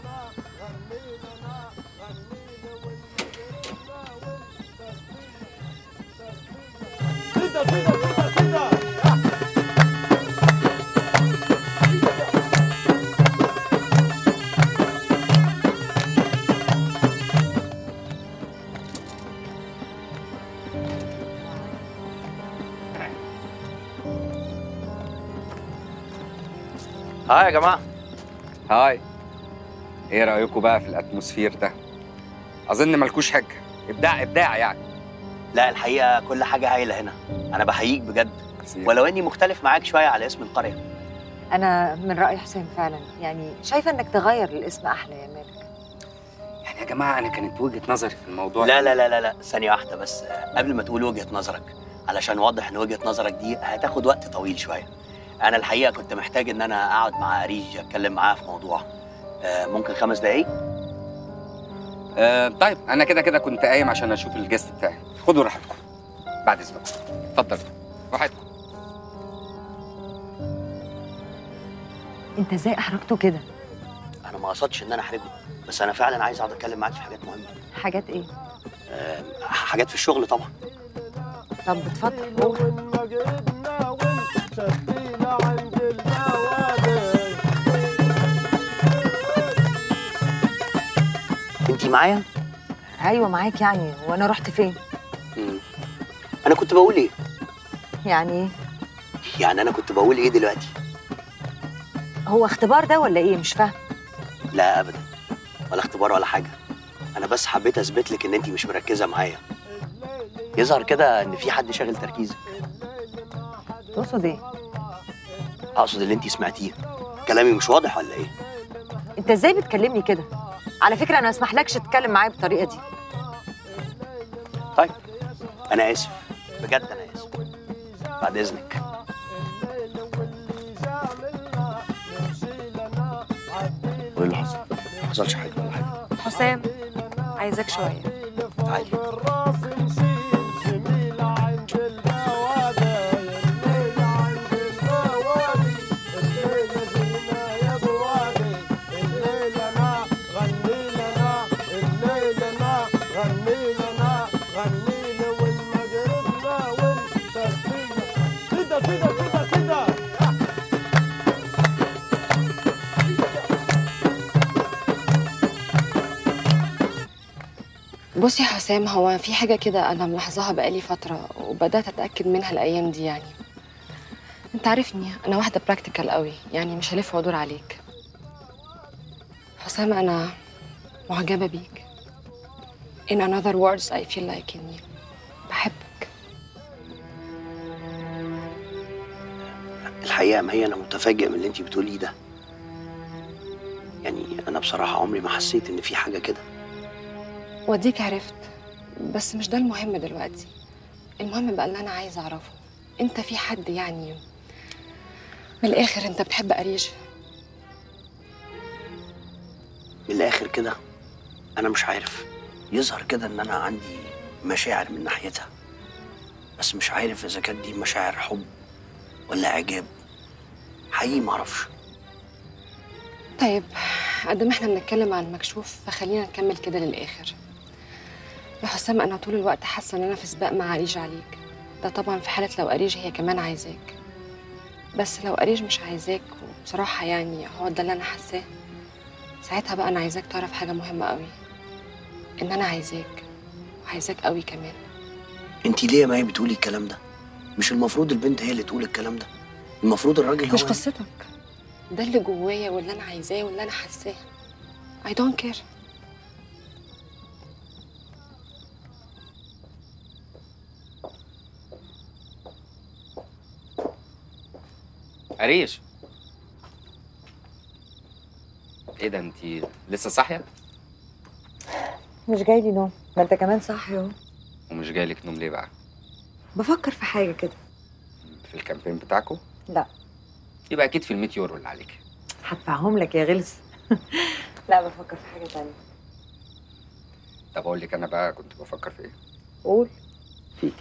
هاي يا جماعه. هاي. ايه رايكم بقى في الاتموسفير ده؟ اظن ملكوش حاجه، ابداع يعني. لا الحقيقه كل حاجه هايله هنا، انا بحييك بجد، ولو اني مختلف معاك شويه على اسم القريه. انا من راي حسين فعلا، يعني شايفه انك تغير الاسم احلى يا مالك. يعني يا جماعه انا كانت وجهه نظري في الموضوع. لا لا لا لا لا، ثانيه واحده بس قبل ما تقول وجهه نظرك، علشان واضح ان وجهه نظرك دي هتاخد وقت طويل شويه. انا الحقيقه كنت محتاج ان انا اقعد مع اريج اتكلم معاه في موضوع. ممكن 5 دقايق؟ طيب انا كده كنت قايم عشان اشوف الجست بتاعي. خدوا راحتكم بعد اذنكم. اتفضل راحتكم. انت ازاي احرجته كده؟ انا ما قصدتش ان انا احرجه، بس انا فعلا عايز اقعد اتكلم معاك في حاجات مهمه. حاجات ايه؟ حاجات في الشغل طبعا. طب اتفضل قول. انتي معايا؟ ايوه معاك، يعني وانا رحت فين؟ انا كنت بقول ايه؟ يعني ايه؟ يعني انا كنت بقول ايه دلوقتي؟ هو اختبار ده ولا ايه؟ مش فاهم. لا ابدا، ولا اختبار ولا حاجه، انا بس حبيت اثبت لك ان انتي مش مركزه معايا. يظهر كده ان في حد شاغل تركيزك. تقصد ايه؟ اقصد اللي انتي سمعتيه. كلامي مش واضح ولا ايه؟ انت ازاي بتكلمني كده؟ على فكره انا ما اسمحلكش تتكلم معايا بالطريقه دي. طيب انا اسف، بجد انا اسف، بعد اذنك. وايه اللي حصل؟ ما حصلش حاجه ولا حاجه. حسام عايزك شويه. تعالي. بصي يا حسام، هو في حاجة كده أنا ملاحظاها بقالي فترة وبدأت أتأكد منها الأيام دي. يعني أنت عارفني أنا واحدة براكتيكال قوي، يعني مش هلف وأدور عليك. حسام أنا معجبة بيك. In another words I feel like إني بحبك. الحقيقه ما هي انا متفاجئ من اللي انتي بتقوليه ده. يعني انا بصراحه عمري ما حسيت ان في حاجه كده. وديك عرفت، بس مش ده المهم دلوقتي. المهم بقى اللي أنا عايزة أعرفه، أنت في حد يعني من الآخر أنت بتحب أريج؟ من الاخر كده انا مش عارف، يظهر كده ان انا عندي مشاعر من ناحيتها، بس مش عارف اذا كانت دي مشاعر حب ولا اعجاب. حقيقي معرفش. طيب قد ما احنا بنتكلم عن المكشوف فخلينا نكمل كده للآخر. يا حسام أنا طول الوقت حاسة إن أنا في سباق مع أريج عليك. ده طبعا في حالة لو أريج هي كمان عايزاك، بس لو أريج مش عايزاك، وبصراحة يعني هو ده اللي أنا حاساه، ساعتها بقى أنا عايزاك تعرف حاجة مهمة قوي، إن أنا عايزاك وعايزاك قوي كمان. انتي ليه ما هي بتقولي الكلام ده؟ مش المفروض البنت هي اللي تقول الكلام ده؟ المفروض الراجل هو مش قصتك، ده اللي جوايا واللي أنا عايزاه واللي أنا حاساه. I don't care. أريج، ايه ده انتي لسه صاحيه؟ مش جاي لي نوم، ما انت كمان صاحي اهو. ومش جايلك نوم ليه بقى؟ بفكر في حاجه كده. في الكامبين بتاعكم؟ لا. يبقى اكيد في ال100 يورو اللي عليكي. هدفعهم لك يا غلس. لا بفكر في حاجه تانية. طب اقول لك انا بقى كنت بفكر في ايه؟ قول. فيكي.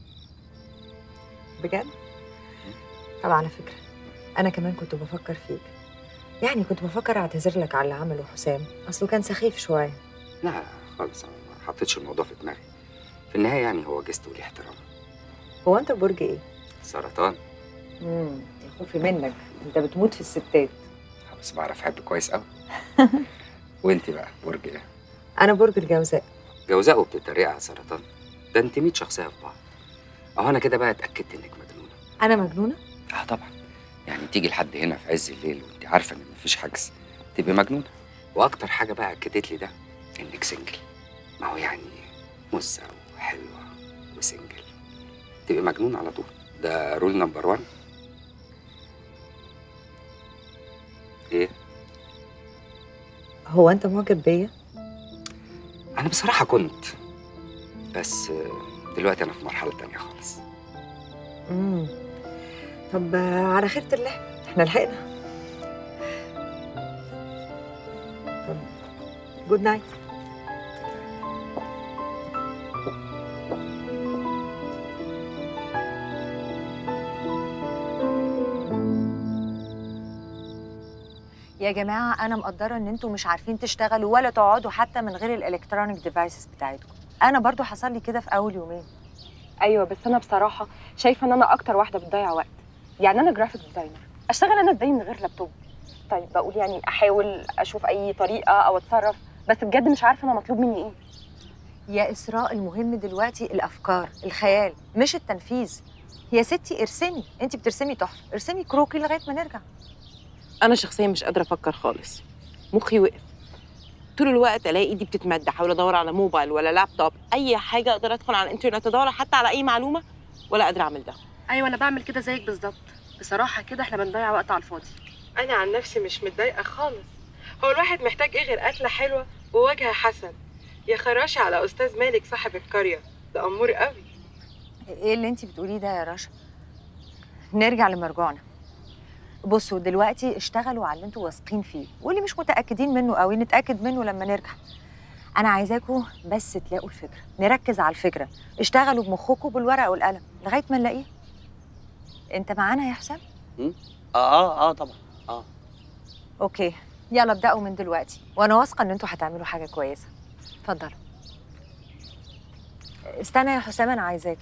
بجد؟ طب على فكرة أنا كمان كنت بفكر فيك. يعني كنت بفكر أعتذر لك على اللي عمله حسام، أصله كان سخيف شوية. لا خالص، انا ما حطيتش الموضوع في دماغي. في النهايه يعني هو جست وليه احترامه. هو أنت برج إيه؟ سرطان. يا خوفي منك، أنت بتموت في الستات. بس بعرف احب كويس قوي. وانت بقى برج ايه؟ أنا برج الجوزاء. جوزاء وبتتريق على سرطان؟ ده انت 100 شخصيه في بعض. اهو انا كده بقى اتاكدت انك مجنونه. أنا مجنونة؟ طبعا. يعني تيجي لحد هنا في عز الليل وانت عارفه ان مفيش حجز تبقي مجنونه. واكتر حاجه بقى اكدت لي ده انك سنجل. ما هو يعني مسه وحلوه وسنجل تبقي مجنون على طول. ده رول نمبر 1. ايه؟ هو أنت معجب بيا؟ انا بصراحه كنت، بس دلوقتي انا في مرحله تانية خالص. طب على خيرة الله، احنا لحقنا. طب جود نايت. يا جماعة أنا مقدرة إن أنتوا مش عارفين تشتغلوا ولا تقعدوا حتى من غير الإلكترونيك ديفايسز بتاعتكم. أنا برضو حصل لي كده في أول يومين. ايوه بس انا بصراحه شايفه ان انا اكتر واحده بتضيع وقت. يعني انا جرافيك ديزاينر، اشتغل انا ازاي من غير لابتوب؟ طيب بقول يعني احاول اشوف اي طريقه او اتصرف، بس بجد مش عارفه انا مطلوب مني ايه. يا إسراء المهم دلوقتي الأفكار، الخيال مش التنفيذ. يا ستي ارسمي، أنت بترسمي تحفة، ارسمي كروكي لغاية ما نرجع. انا شخصيا مش قادره افكر خالص، مخي وقف. طول الوقت الاقي ايدي بتتمد احاول ادور على موبايل ولا لابتوب، اي حاجه اقدر ادخل على الانترنت ادور حتى على اي معلومه، ولا قادره اعمل ده. ايوه انا بعمل كده زيك بالظبط. بصراحه كده احنا بنضيع وقت على الفاضي. انا عن نفسي مش متضايقه خالص. هو الواحد محتاج ايه غير اكله حلوه ووجه حسن؟ يا خراشي على استاذ مالك صاحب القريه، ده امور قوي. إيه اللي أنت بتقوليه ده يا رشا؟ نرجع لمرجوعنا. بصوا دلوقتي اشتغلوا على اللي انتوا واثقين فيه، واللي مش متأكدين منه قوي نتأكد منه لما نرجع. أنا عايزاكم بس تلاقوا الفكرة، نركز على الفكرة، اشتغلوا بمخكم بالورقة والقلم لغاية ما نلاقيه. أنت معانا يا حسام؟ طبعا. أوكي، يلا ابدأوا من دلوقتي، وأنا واثقة إن انتوا هتعملوا حاجة كويسة. اتفضلوا. استنى يا حسام أنا عايزاك.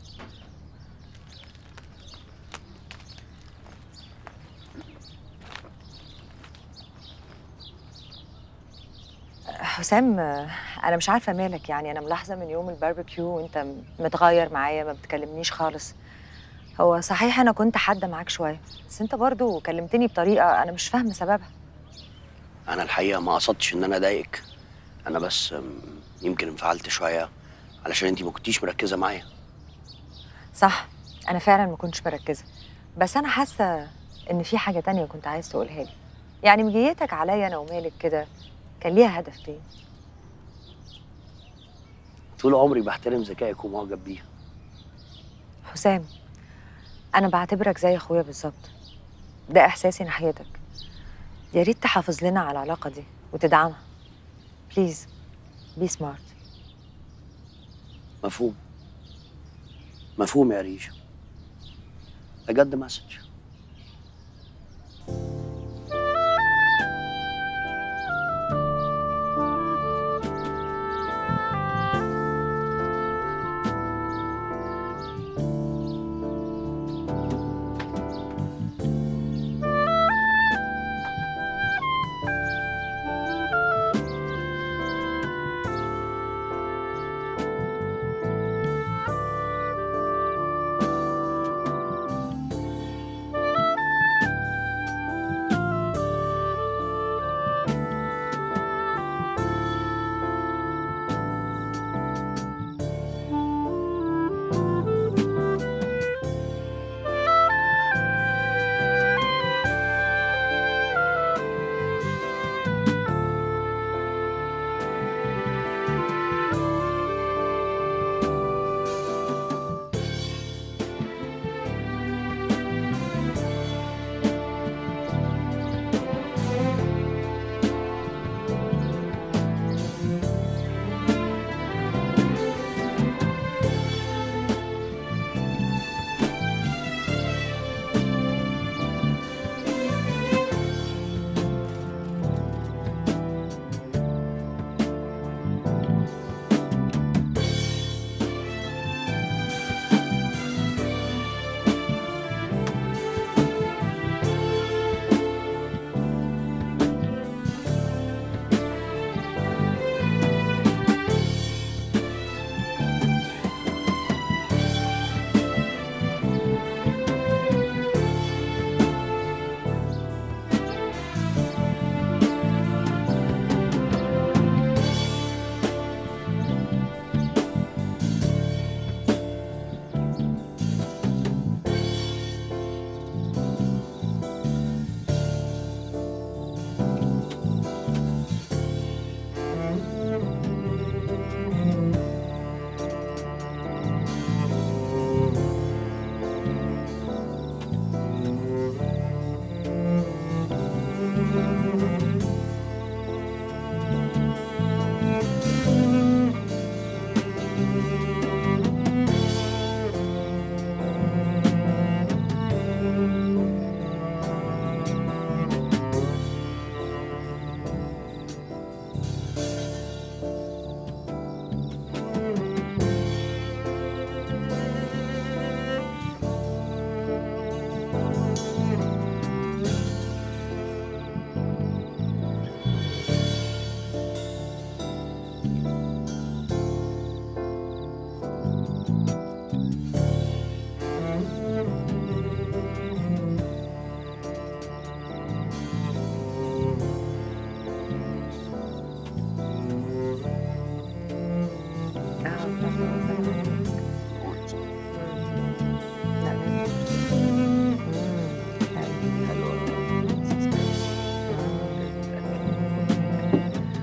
حسام أنا مش عارفة مالك، يعني أنا ملاحظة من يوم الباربيكيو وأنت متغير معايا، ما بتكلمنيش خالص. هو صحيح أنا كنت حادة معاك شوية، بس أنت برضو كلمتني بطريقة أنا مش فاهمة سببها. انا الحقيقه ما قصدتش ان انا اضايقك، انا بس يمكن انفعلت شويه علشان انتي ما كنتيش مركزه معايا. صح، أنا فعلا ما كنتش مركزة، بس أنا حاسة إن في حاجة تانية كنت عايز تقولها لي. يعني مجيتك عليا أنا ومالك كده كان ليها هدف تاني. طول عمري بحترم ذكائك ومعجب بيها. حسام أنا بعتبرك زي أخويا بالظبط، ده إحساسي ناحيتك. يا ريت تحافظ لنا على العلاقة دي وتدعمها. بليز بي سمارت. مفهوم. مفهوم يا ريشا. I got the message.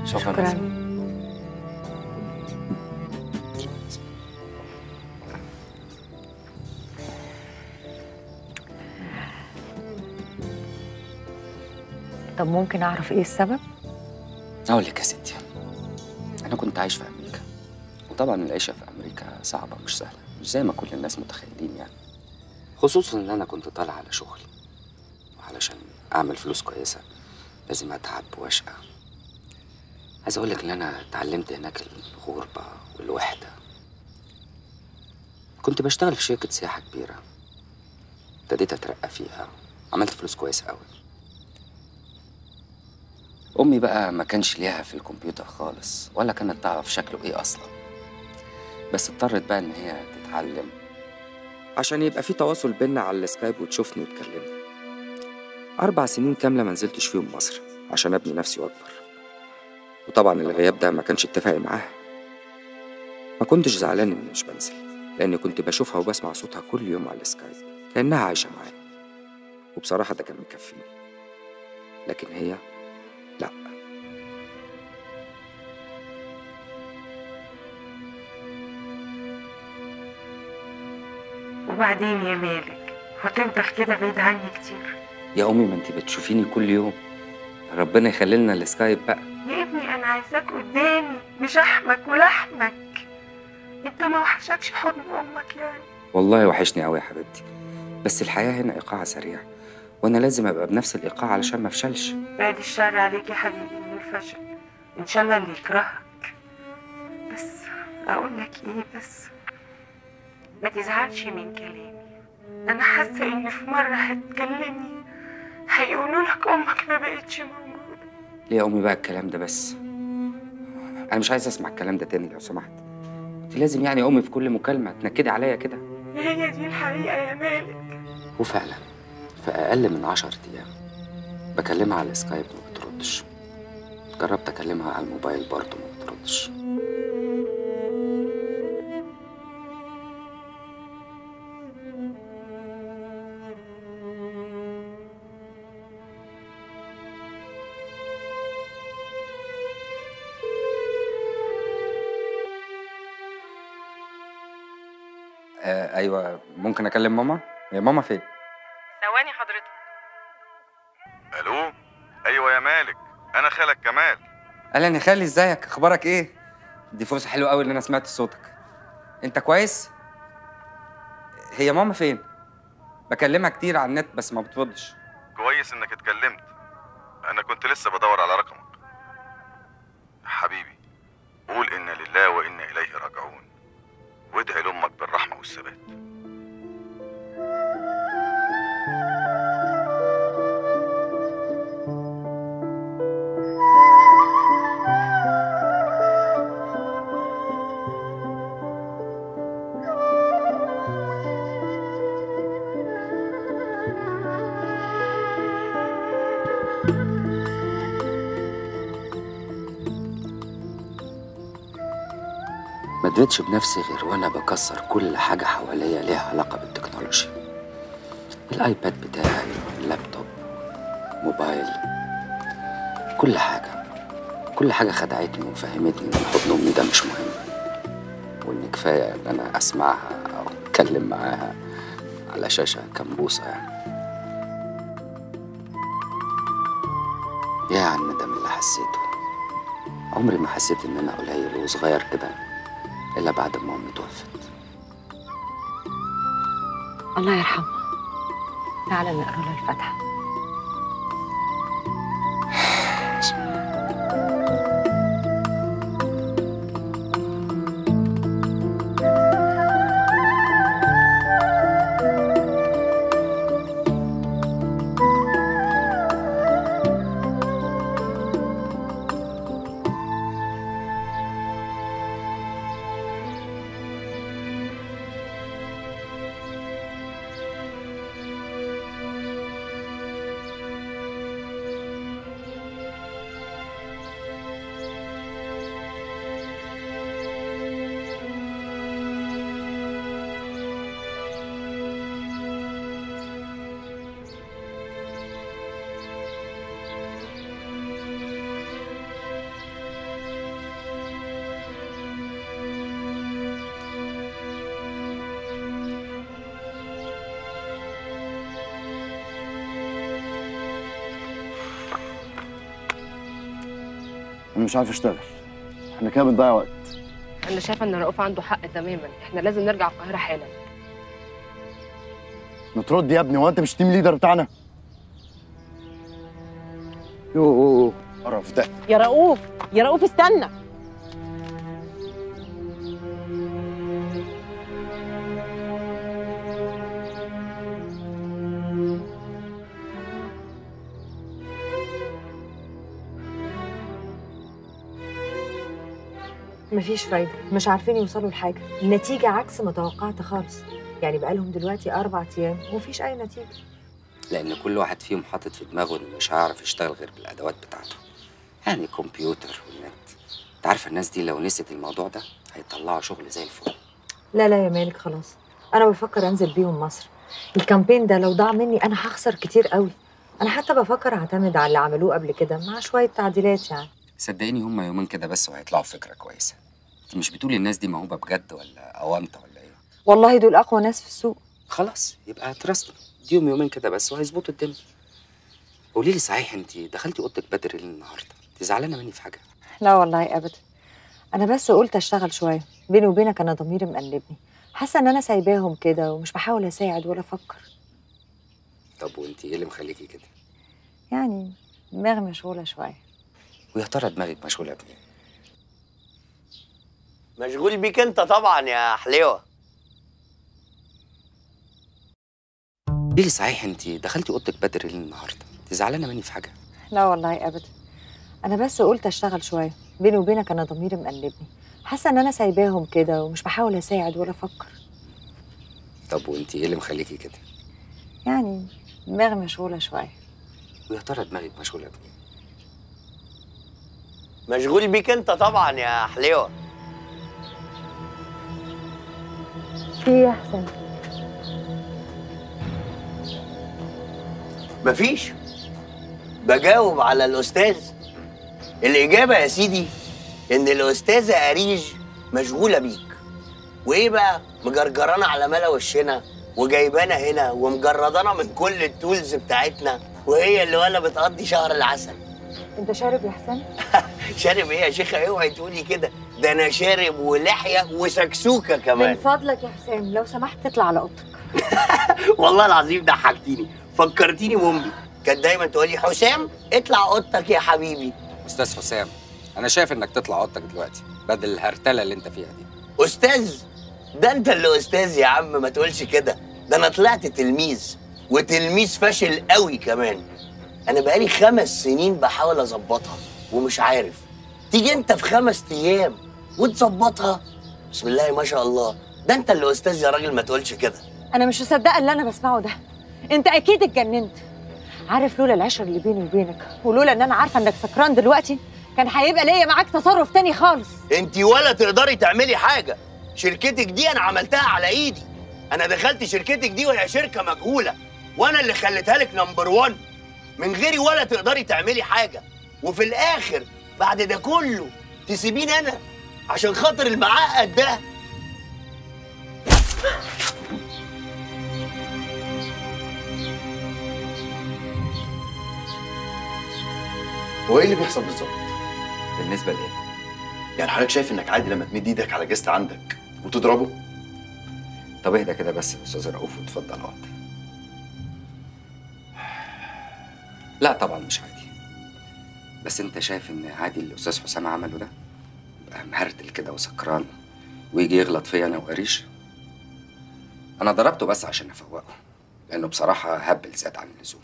شكرا. طب ممكن اعرف ايه السبب؟ اقول لك يا ستي، انا كنت عايش في امريكا، وطبعا العيشه في امريكا صعبه مش سهله، مش زي ما كل الناس متخيلين يعني. خصوصا ان انا كنت طالع على شغل، وعلشان اعمل فلوس كويسه لازم اتعب واشقى. عايز اقول لك ان انا اتعلمت هناك الغربه والوحده. كنت بشتغل في شركه سياحه كبيره، ابتديت اترقى فيها، عملت فلوس كويسه قوي. امي بقى ما كانش ليها في الكمبيوتر خالص، ولا كانت تعرف شكله ايه اصلا، بس اضطرت بقى ان هي تتعلم عشان يبقى في تواصل بينا على السكايب وتشوفني وتكلمني. 4 سنين كامله ما نزلتش فيهم مصر عشان ابني نفسي واكبر، وطبعا الغياب ده ما كانش اتفاقي معاها. ما كنتش زعلان اني مش بنزل، لاني كنت بشوفها وبسمع صوتها كل يوم على السكايب كانها عايشه معايا، وبصراحه ده كان مكفيني. لكن هي لا. وبعدين يا مالك هتفضل كده بعيد عني كتير؟ يا امي ما انت بتشوفيني كل يوم، ربنا يخلي لنا السكايب بقى. يا ابني انا عايزاك قدامي، مش احمك ولحمك. انت ما وحشكش حضن امك يعني؟ والله وحشني قوي يا حبيبتي، بس الحياه هنا ايقاعها سريع، وانا لازم ابقى بنفس الايقاع علشان ما افشلش. بعد الشر عليك يا حبيبي من الفشل، ان شاء الله اللي يكرهك. بس اقول لك ايه، بس ما تزعلش من كلامي. انا حاسه ان في مره هتكلمني هيقولوا لك امك ما بقتش موجوده. ليه يا امي بقى الكلام ده بس؟ انا مش عايز اسمع الكلام ده تاني لو سمحت. انت لازم يعني يا امي في كل مكالمه تنكدي عليا كده؟ هي دي الحقيقه يا مالك. وفعلا في اقل من 10 ايام بكلمها على السكايب ما بتردش، جربت اكلمها على الموبايل برضه ما بتردش. ايوه ممكن اكلم ماما؟ هي ماما فين؟ ثواني حضرتك. الو. ايوه يا مالك، انا خالك كمال. اهلا يا خالي، ازيك؟ اخبارك ايه؟ دي فرصه حلوه قوي ان انا سمعت صوتك. انت كويس؟ هي ماما فين؟ بكلمها كتير على النت بس ما بتردش. كويس انك اتكلمت، انا كنت لسه بدور على رقمك. حبيبي قول انا لله وانا اليه راجعون، وادعي لامك بالرحمه والثبات. ما ادريتش بنفسي غير وانا بكسر كل حاجه حواليا ليها علاقه بالتكنولوجيا. الايباد بتاعي، اللابتوب، موبايل، كل حاجه خدعتني وفهمتني ان حضن امي ده مش مهم، وان كفايه ان انا اسمعها او اتكلم معاها على شاشه كمبوسه يعني. يا عم ده من اللي حسيته. عمري ما حسيت ان انا قليل وصغير كده الا بعد ما امي توفت. الله يرحمها. تعالى نقرا لها الفاتحه. انا مش عارف اشتغل، احنا كده بنضيع وقت. انا شايفه ان رؤوف عنده حق تماما، احنا لازم نرجع القاهره حالا. ما ترد يا ابني، هو انت مش تيم ليدر بتاعنا؟ يوه قرف ده. يا رؤوف يا رؤوف استنى. مفيش فايدة، مش عارفين يوصلوا لحاجة، النتيجة عكس ما توقعت خالص. يعني بقالهم دلوقتي 4 أيام ومفيش أي نتيجة. لأن كل واحد فيهم حاطط في دماغه إنه مش هيعرف يشتغل غير بالأدوات بتاعته، يعني كمبيوتر والنت. أنت عارفة الناس دي لو نسيت الموضوع ده هيطلعوا شغل زي الفل. لا يا مالك خلاص، أنا بفكر أنزل بيهم مصر. الكامبين ده لو ضاع مني أنا هخسر كتير قوي. أنا حتى بفكر أعتمد على اللي عملوه قبل كده مع شوية تعديلات يعني. صدقيني هم يومين كده بس وهيطلعوا فكرة كويسة. أنت مش بتقولي الناس دي موهوبة بجد ولا أونطة ولا إيه؟ والله دول أقوى ناس في السوق. خلاص يبقى ترستوا، اديهم يومين كده بس وهيظبطوا الدنيا. قولي لي صحيح، انت دخلتي اوضتك بدري ليه النهارده؟ انت زعلانه مني في حاجه؟ لا والله أبدا، أنا بس قلت أشتغل شوية. بيني وبينك أنا ضميري مقلبني، حاسة إن أنا سايباهم كده ومش بحاول أساعد ولا أفكر. طب وانت ايه اللي مخليكي كده؟ يعني دماغي مشغولة شوية. ويا ترى دماغك مشغوله بإيه؟ مشغول بيك انت طبعا يا حليوه. قولي لي صحيح، انت دخلتي اوضتك بدري ليه النهارده؟ انت زعلانه مني في حاجه؟ لا والله أبدا، أنا بس قلت أشتغل شوية. بيني وبينك أنا ضميري مقلبني، حاسة إن أنا سايباهم كده ومش بحاول أساعد ولا أفكر. طب وانت ايه اللي مخليكي كده؟ يعني دماغي مشغولة شوية. ويا ترى دماغك مشغوله بإيه؟ مشغول بيك انت طبعا يا حليوه. في إيه يا حسين؟ مفيش، بجاوب على الأستاذ. الإجابة يا سيدي إن الأستاذة أريج مشغولة بيك. وإيه بقى؟ مجرجرانا على ملا وشنا وجايبانا هنا ومجردانا من كل التولز بتاعتنا، وهي اللي ولا بتقضي شهر العسل. أنت شارب يا حسين؟ شارب إيه يا شيخة؟ اوعي تقولي كده، ده أنا شارب ولحية وسكسوكة كمان. من فضلك يا حسين لو سمحت تطلع على أوضتك. والله العظيم ضحكتيني، فكرتيني بأمي، كانت دايما تقولي حسام اطلع اوضتك يا حبيبي. استاذ حسام، انا شايف انك تطلع اوضتك دلوقتي بدل الهرتله اللي انت فيها دي. استاذ؟ ده انت اللي استاذ يا عم، ما تقولش كده، ده انا طلعت تلميذ، وتلميذ فاشل قوي كمان. انا بقالي 5 سنين بحاول اظبطها ومش عارف. تيجي انت في 5 ايام وتظبطها؟ بسم الله ما شاء الله، ده انت اللي استاذ يا راجل، ما تقولش كده. أنا مش مصدقة اللي أنا بسمعه ده، أنت أكيد اتجننت. عارف لولا العشرة اللي بيني وبينك ولولا إن أنا عارفة إنك سكران دلوقتي كان هيبقى ليا معاك تصرف تاني خالص. انت ولا تقدري تعملي حاجه. شركتك دي انا عملتها على ايدي. انا دخلت شركتك دي وهي شركه مجهوله، وانا اللي خليتها لك نمبر 1. من غيري ولا تقدري تعملي حاجه، وفي الاخر بعد ده كله تسيبيني انا عشان خاطر المعقد ده. هو ايه اللي بيحصل بالظبط؟ بالنسبه لايه؟ يعني حضرتك شايف انك عادي لما تمد ايدك على جست عندك وتضربه؟ طب اهدى كده بس يا استاذ رؤوف واتفضل اقعد. لا طبعا مش عادي، بس انت شايف ان عادي اللي الاستاذ حسام عمله ده؟ يبقى مهرتل كده وسكران ويجي يغلط فيا انا وقريش؟ انا ضربته بس عشان افوقه، لانه بصراحه هبل زاد عن اللزوم.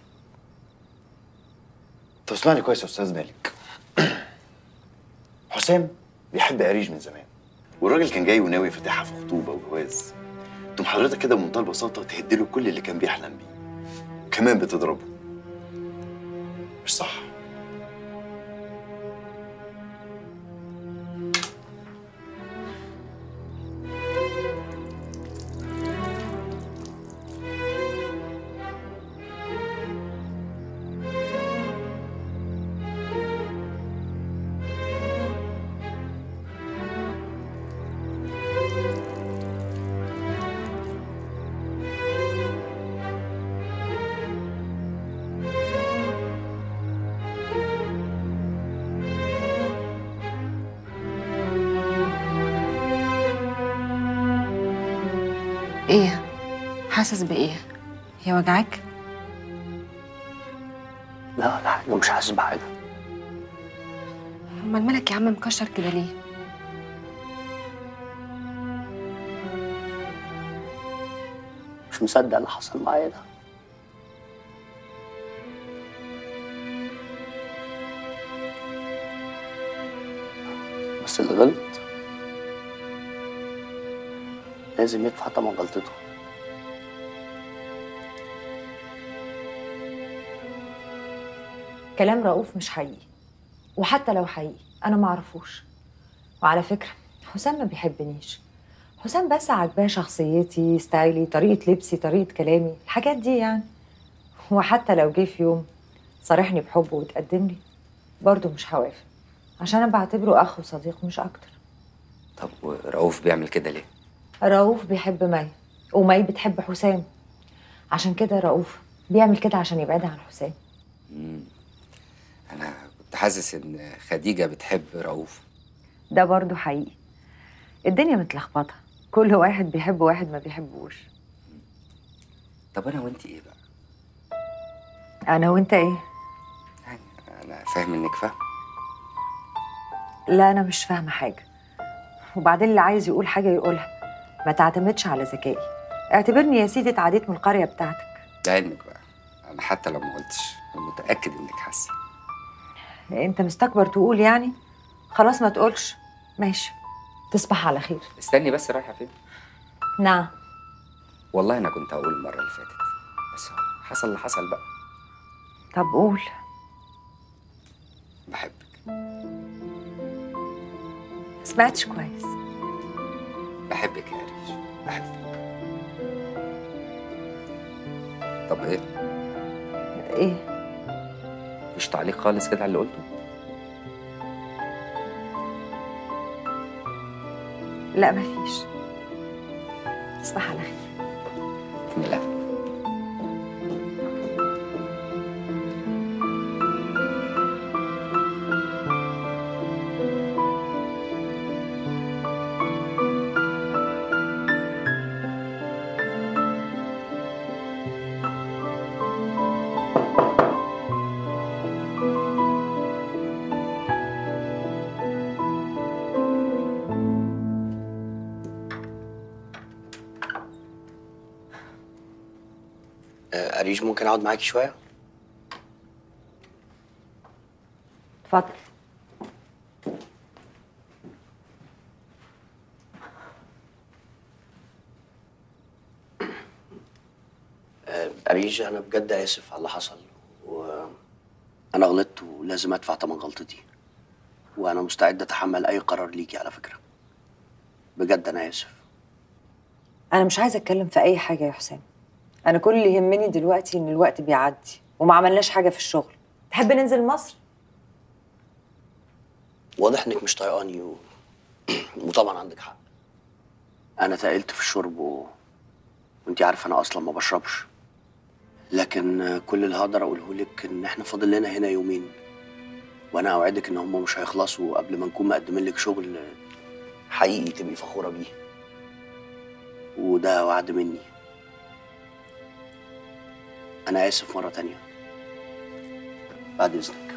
طب اسمعني كويس يا استاذ مالك. حسام بيحب قريش من زمان، والراجل كان جاي وناوي يفتحها في خطوبه وجواز. تقوم حضرتك كده بمنتهى البساطه تهدله كل اللي كان بيحلم بيه، كمان بتضربه. مش صح؟ ايه؟ حاسس بايه؟ هي وجعك؟ لا لا، انا مش حاسس بحاجه. امال مالك يا عم مكشر كده ليه؟ مش مصدق اللي حصل معايا ده. بس اللي غلط لازم يدفع تمن غلطته. كلام رؤوف مش حقيقي، وحتى لو حقيقي انا ما اعرفوش. وعلى فكره حسام ما بيحبنيش، حسام بس عاجباه شخصيتي، ستايلي، طريقه لبسي، طريقه كلامي، الحاجات دي يعني. وحتى لو جه في يوم صارحني بحبه وتقدم لي برضه مش هوافق، عشان انا بعتبره اخ وصديق مش اكتر. طب ورؤوف بيعمل كده ليه؟ رؤوف بيحب مي، ومي بتحب حسام، عشان كده رؤوف بيعمل كده عشان يبعدها عن حسام. انا كنت حاسس ان خديجه بتحب رؤوف. ده برضه حقيقي. الدنيا متلخبطه، كل واحد بيحب واحد ما بيحبوش. طب انا وانت ايه بقى؟ انا وانت ايه؟ انا فاهم انك فاهم. لا انا مش فاهمه حاجه، وبعدين اللي عايز يقول حاجه يقولها، ما تعتمدش على ذكائي. اعتبرني يا سيدي اتعديت من القريه بتاعتك. لعلمك بقى، انا حتى لو ما قلتش انا متاكد انك حاسه. انت مستكبر تقول يعني؟ خلاص ما تقولش. ماشي، تصبح على خير. استني بس، رايحه فين؟ نعم. والله انا كنت هقول المره اللي فاتت، بس حصل اللي حصل بقى. طب قول. بحبك. سمعتش كويس. بحبك يا ريش، بحبك. طب ايه؟ ايه؟ مفيش تعليق خالص كده على اللي قلته؟ لا مفيش. تصبح على خير. بسم الله. أريج ممكن أقعد معاكي شوية؟ اتفضل. أريج أنا بجد آسف على اللي حصل، وأنا غلطت ولازم أدفع تمن غلطتي، وأنا مستعد أتحمل أي قرار ليكي على فكرة. بجد أنا آسف. انا مش عايزه اتكلم في اي حاجه يا حسام. انا كل اللي يهمني دلوقتي ان الوقت بيعدي وما عملناش حاجه في الشغل. تحب ننزل مصر؟ واضح إنك مش طايقاني وطبعا عندك حق. أنا تقلت في الشرب وأنتي عارفة أنا أصلا ما بشربش، لكن كل اللي هقدر أقوله لك إن إحنا فاضل لنا هنا يومين، وأنا أوعدك إن هم مش هيخلصوا قبل ما نكون مقدمين لك شغل حقيقي تبقي فخورة بيه، وده وعد مني. أنا آسف مرة تانية. بعد إذنك.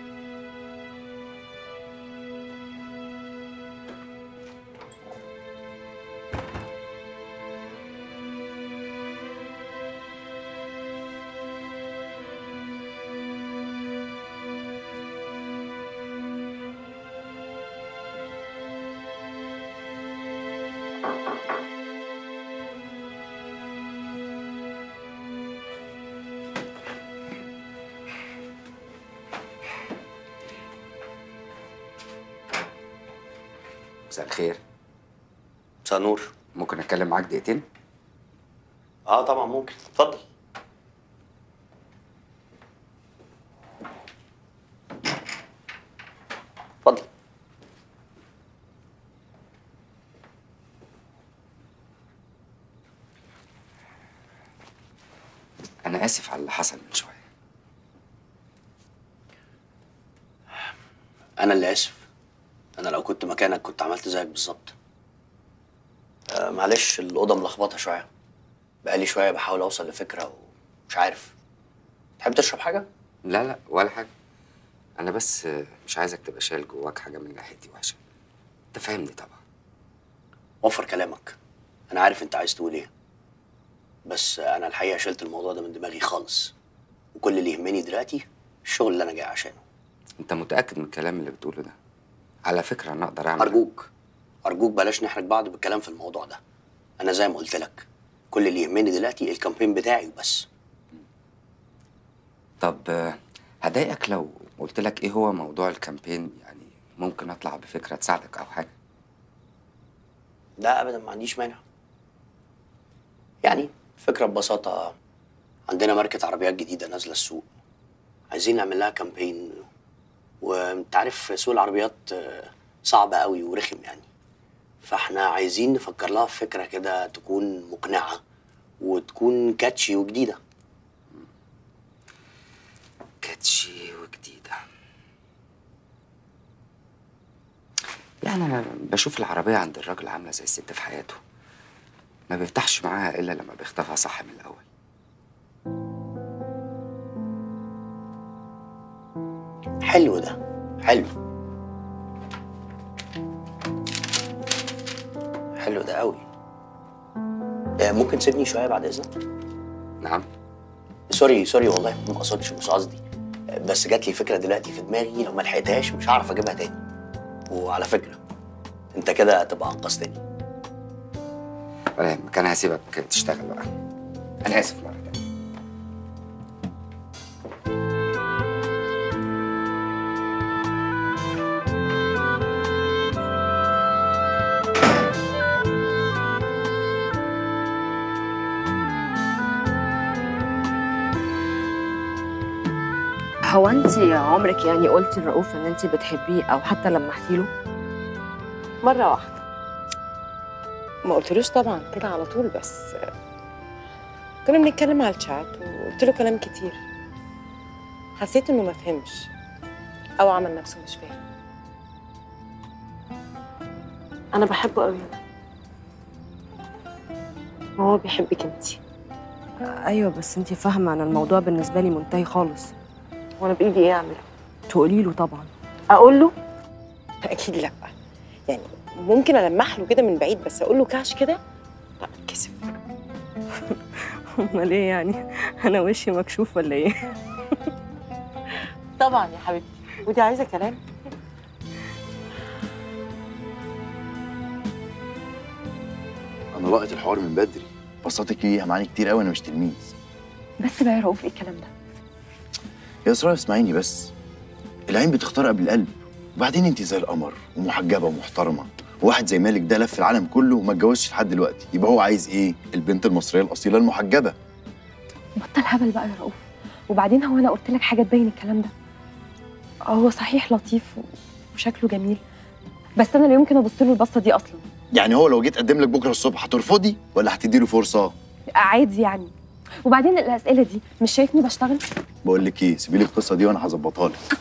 مساء الخير. مساء النور. ممكن اتكلم معاك دقيقتين؟ طبعا ممكن، اتفضل. اتفضل. انا اسف على اللي حصل من شويه. أنا اللي آسف. أنا لو كنت مكانك كنت عملت زيك بالظبط. معلش الأوضة ملخبطة شوية. بقالي شويه بحاول اوصل لفكره ومش عارف. تحب تشرب حاجه؟ لا لا ولا حاجه. انا بس مش عايزك تبقى شايل جواك حاجه من ناحيتي وحشه. انت فاهمني طبعا. وفر كلامك. انا عارف انت عايز تقول ايه، بس انا الحقيقه شلت الموضوع ده من دماغي خالص، وكل اللي يهمني دلوقتي الشغل اللي انا جاي عشانه. انت متاكد من الكلام اللي بتقوله ده؟ على فكره انا اقدر اعمل. ارجوك بلاش نحرج بعض بالكلام في الموضوع ده. انا زي ما قلت لك كل اللي يهمني دلوقتي الكامبين بتاعي وبس. طب هضايقك لو قلت لك ايه هو موضوع الكامبين؟ يعني ممكن اطلع بفكره تساعدك او حاجه. ده ابدا ما عنديش مانع. يعني فكره ببساطه، عندنا ماركه عربيات جديده نازله السوق، عايزين نعمل لها كامبين، وانت عارف سوق العربيات صعب قوي ورخم يعني، فاحنا عايزين نفكر لها في فكره كده تكون مقنعه وتكون كاتشي وجديده. كاتشي وجديده. يعني انا بشوف العربيه عند الراجل عامله زي الست في حياته، ما بيفتحش معاها الا لما بيختارها صح من الاول. حلو ده، حلو ده قوي. ممكن تسيبني شويه بعد اذنك؟ نعم. سوري والله ما اقصدش، مش قصدي، بس جات لي فكره دلوقتي في دماغي لو ما لحقتهاش مش هعرف اجيبها تاني. وعلى فكره انت كده هتبقى انقذتني. ولا يهمك، انا هسيبك تشتغل بقى. انا اسف مره تانية. هو انت عمرك يعني قلتي لرؤوف ان انت بتحبيه او حتى لمحتي له؟ مرة واحدة. ما قلتلوش طبعا كده على طول، بس كنا بنتكلم على الشات وقلت له كلام كتير. حسيت انه ما فهمش او عمل نفسه مش فاهم. انا بحبه قوي وهو بيحبك انتي. ايوه بس انت فاهمه انا الموضوع بالنسبه لي منتهي خالص. وانا بايدي ايه اعمله؟ تقولي له طبعا. اقول له؟ اكيد لا، يعني ممكن المح له كده من بعيد، بس اقول له كاش كده لا اتكسف. امال ايه يعني؟ انا وشي مكشوف ولا ايه؟ طبعا يا حبيبتي، ودي عايزه كلام. انا لقيت الحوار من بدري، بساطك ليها معاني كتير قوي، انا مش تلميذ. بس بقى يا رؤوف ايه الكلام ده؟ يا اسراء اسمعيني بس، العين بتختار قبل القلب، وبعدين انت زي القمر ومحجبه ومحترمه، وواحد زي مالك ده لف العالم كله وما اتجوزش لحد دلوقتي، يبقى هو عايز ايه؟ البنت المصريه الاصيله المحجبه. بطل هبل بقى يا رؤوف. وبعدين هو انا قلت لك حاجه تبين الكلام ده؟ هو صحيح لطيف وشكله جميل، بس انا لا يمكن ابص له البصه دي اصلا. يعني هو لو جيت اقدم لك بكره الصبح هترفضي ولا هتدي له فرصه؟ عادي يعني. وبعدين الاسئله دي مش شايفني بشتغل؟ بقول لك ايه، سيبي لي القصه دي وانا هظبطها لك.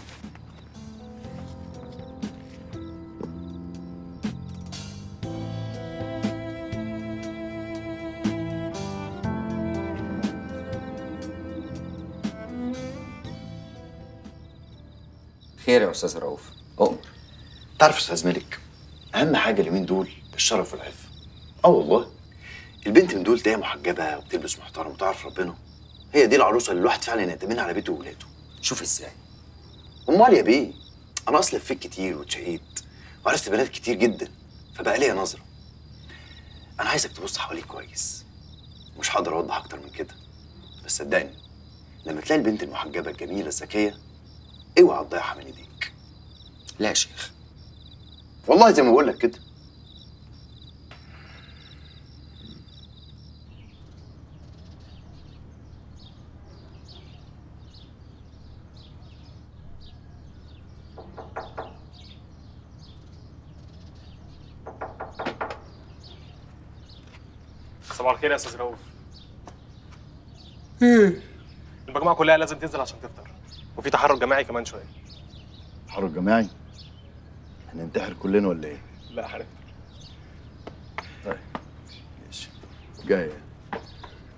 خير يا استاذ رؤوف؟ أؤمر. تعرف يا استاذ مالك، اهم حاجه اليومين دول الشرف والعفه. والله البنت من دول تلاقيها محجبه وبتلبس محترم وتعرف ربنا، هي دي العروسه اللي الواحد فعلا يأتمنها على بيته وولاده. شوف ازاي. امال يا بيه، انا اصلا لفيت كتير واتشقيت وعرفت بنات كتير جدا، فبقى ليا نظره. انا عايزك تبص حواليك كويس، مش هقدر اوضح اكتر من كده، بس صدقني لما تلاقي البنت المحجبه الجميله الذكيه اوعى تضيعها من ايديك. لا يا شيخ، والله زي ما بقول لك كده. صباح الخير يا استاذ رؤوف. المجموعه كلها لازم تنزل عشان تفطر، وفي تحرك جماعي كمان شويه. تحرك جماعي؟ هننتحر كلنا ولا ايه؟ لا هنفطر. طيب ماشي، جايه.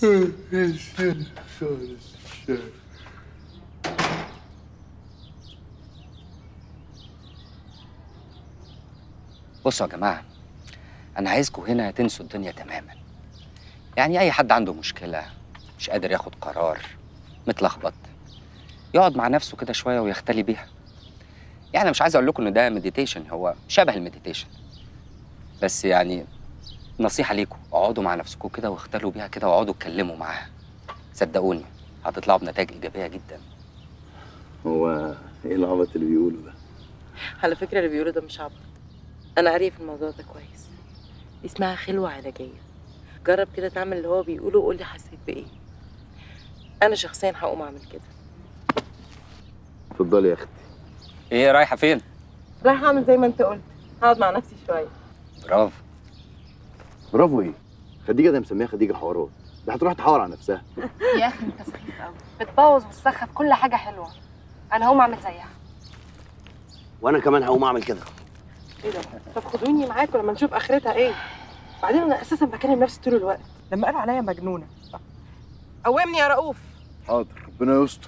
بصوا يا جماعة، أنا عايزكم هنا تنسوا الدنيا تماما. يعني أي حد عنده مشكلة مش قادر ياخد قرار، متلخبط، يقعد مع نفسه كده شوية ويختلي بيها. يعني مش عايز أقول لكم إن ده مديتيشن، هو شبه المديتيشن، بس يعني نصيحة ليكم، اقعدوا مع نفسكم كده واختلوا بيها كده واقعدوا اتكلموا معاها. صدقوني هتطلعوا بنتائج إيجابية جدا. هو ايه العبط اللي بيقوله ده؟ على فكرة اللي بيقوله ده مش عبط، أنا قارية في الموضوع ده كويس. اسمها خلوة علاجية. جرب كده تعمل اللي هو بيقوله وقول لي حسيت بإيه. أنا شخصيا هقوم أعمل كده. اتفضلي يا اختي. إيه رايحة فين؟ رايحة أعمل زي ما أنت قلت، هقعد مع نفسي شوية. برافو. برافو ايه؟ خديجه ده مسميها خديجه حوارات، ده هتروح تحاور على نفسها. يا اخي انت سخيف قوي، بتبوظ وتسخف كل حاجه حلوه. انا هقوم اعمل زيها. وانا كمان هقوم اعمل كده. ايه ده؟ طب خدوني معاكم لما نشوف اخرتها ايه. بعدين انا اساسا بكلم نفسي طول الوقت لما قالوا عليا مجنونه. قومني يا رؤوف. حاضر، ربنا يستر.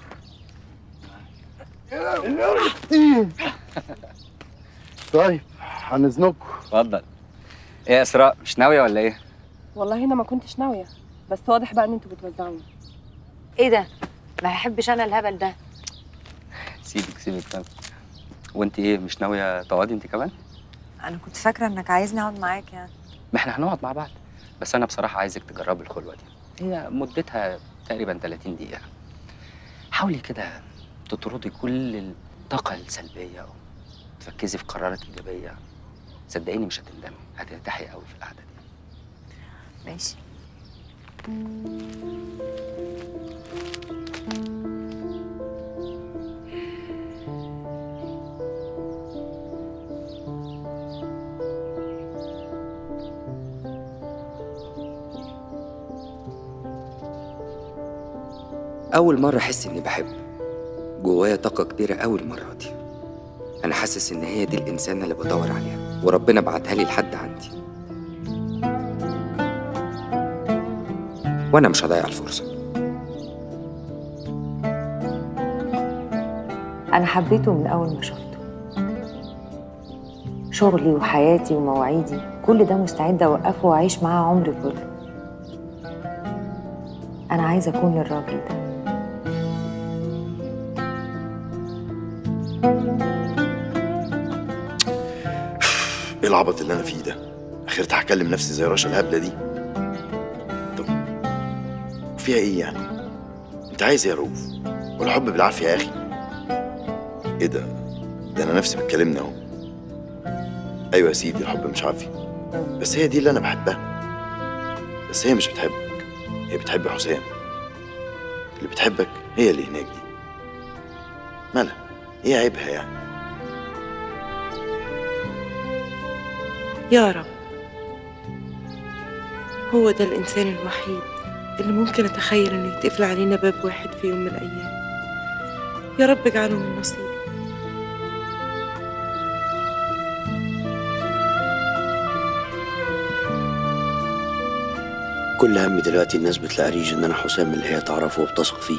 طيب هنزنكوا. اتفضل. ايه يا اسراء، مش ناويه ولا ايه؟ والله انا ما كنتش ناويه، بس واضح بقى ان انتوا بتوزعوني. ايه ده؟ ما بحبش انا الهبل ده. سيبك طب. وانت ايه، مش ناويه تقعدي انت كمان؟ انا كنت فاكره انك عايزني اقعد معاك يعني. ما احنا هنقعد مع بعض، بس انا بصراحه عايزك تجربي الخلوه دي. هي مدتها تقريبا 30 دقيقه. حاولي كده تطردي كل الطاقه السلبيه وتركزي في قرارات ايجابيه. صدقيني مش هتندمي، هترتاحي قوي في القعده دي. ماشي. أول مرة أحس إني بحب، جوايا طاقة كبيرة أوي المرة دي. أنا حاسس إن هي دي الإنسانة اللي بدور عليها، وربنا بعتها لي لحد عندي، وأنا مش هضيع الفرصة. أنا حبيته من أول ما شفته. شغلي وحياتي ومواعيدي كل ده مستعدة أوقفه وأعيش معاه عمري كله. أنا عايزة أكون للراجل ده. ايه العبط اللي انا فيه ده؟ اخرتها هكلم نفسي زي رشا الهبله دي. طب وفيها ايه يعني؟ انت عايز ايه يا رؤوف؟ ولا حب بالعافيه يا اخي؟ ايه ده؟ ده انا نفسي بتكلمني اهو. ايوه يا سيدي، الحب مش عافيه، بس هي دي اللي انا بحبها. بس هي مش بتحبك، هي بتحب حسام. اللي بتحبك هي اللي هناك دي. مالها؟ ايه عيبها يعني؟ يا رب، هو ده الإنسان الوحيد اللي ممكن أتخيل إنه يتقفل علينا باب واحد في يوم من الأيام. يا رب اجعله من نصيبي. كل همي دلوقتي الناس بتلاقيش ان انا حسام اللي هي تعرفه وبتثق فيه.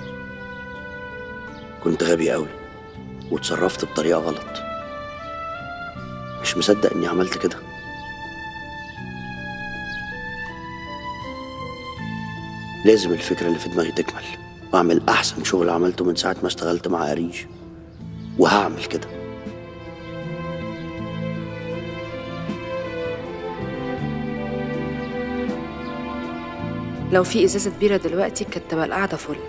كنت غبي قوي وتصرفت بطريقة غلط. مش مصدق اني عملت كده. لازم الفكرة اللي في دماغي تكمل واعمل احسن شغل عملته من ساعة ما اشتغلت مع أريج، وهعمل كده. لو في ازازه بيره دلوقتي كانت تبقى القعده فل.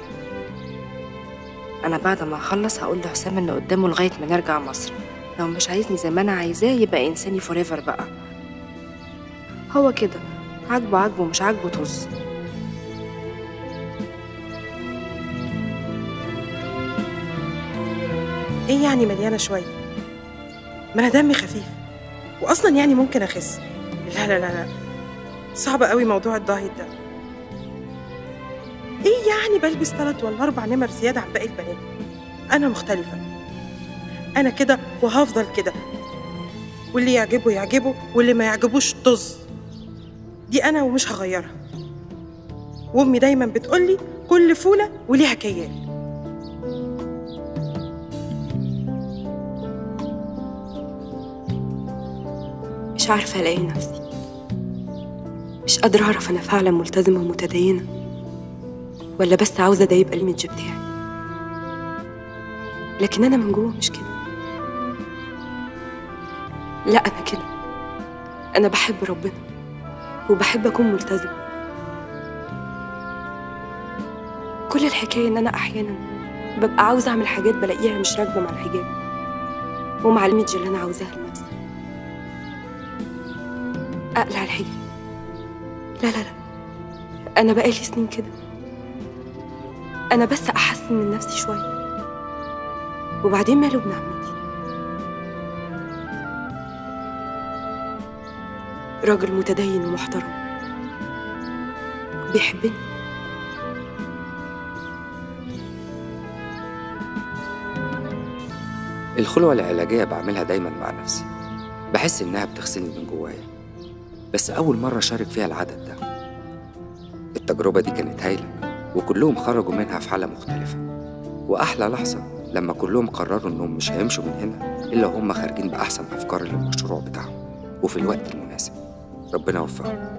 انا بعد ما اخلص هقول لحسام ان قدامه لغايه ما نرجع مصر. لو مش عايزني زي ما انا عايزاه يبقى انساني فور ايفر بقى. هو كده، عاجبه مش عاجبه طز. ايه يعني مليانه شويه؟ ما انا دمي خفيف واصلا يعني ممكن اخس. لا لا لا لا، صعب قوي موضوع الدايت ده. ايه يعني بلبس 3 ولا 4 نمر زياده عن باقي البنات؟ انا مختلفه، انا كده وهفضل كده، واللي يعجبه يعجبه واللي ما يعجبوش طز. دي انا ومش هغيرها. وامي دايما بتقولي كل فوله وليها كيال. مش عارفه الاقي نفسي، مش قادره اعرف انا فعلا ملتزمه ومتدينه ولا بس عاوزه ده يبقى الايمج بتاعي. لكن انا من جوه مش كده. لا انا كده، انا بحب ربنا وبحب اكون ملتزمه. كل الحكايه ان انا احيانا ببقى عاوزه اعمل حاجات بلاقيها مش راكبه مع الحجاب ومع الايمج اللي انا عاوزاها لنفسي. اقلع الحجاب، لا لا لا، انا بقالي سنين كده. انا بس احسن من نفسي شويه وبعدين ماله ابن عمتي، راجل متدين ومحترم بيحبني. الخلوة العلاجية بعملها دايما مع نفسي، بحس إنها بتغسلني من جوايا، بس أول مرة أشارك فيها العدد ده. التجربة دي كانت هايلة وكلهم خرجوا منها في حالة مختلفة، وأحلى لحظة لما كلهم قرروا إنهم مش هيمشوا من هنا إلا وهم خارجين بأحسن أفكار للمشروع بتاعهم وفي الوقت المناسب. ربنا يوفقهم.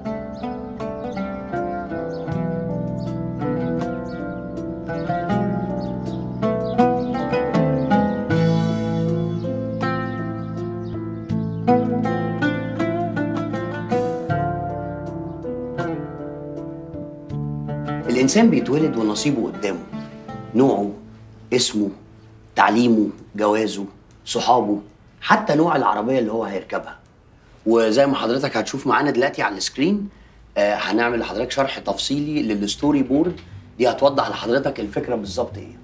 الإنسان بيتولد ونصيبه قدامه، نوعه، اسمه، تعليمه، جوازه، صحابه، حتى نوع العربية اللي هو هيركبها. وزي ما حضرتك هتشوف معانا دلوقتي على السكرين، هنعمل لحضرتك شرح تفصيلي للستوري بورد دي هتوضح لحضرتك الفكرة بالظبط ايه.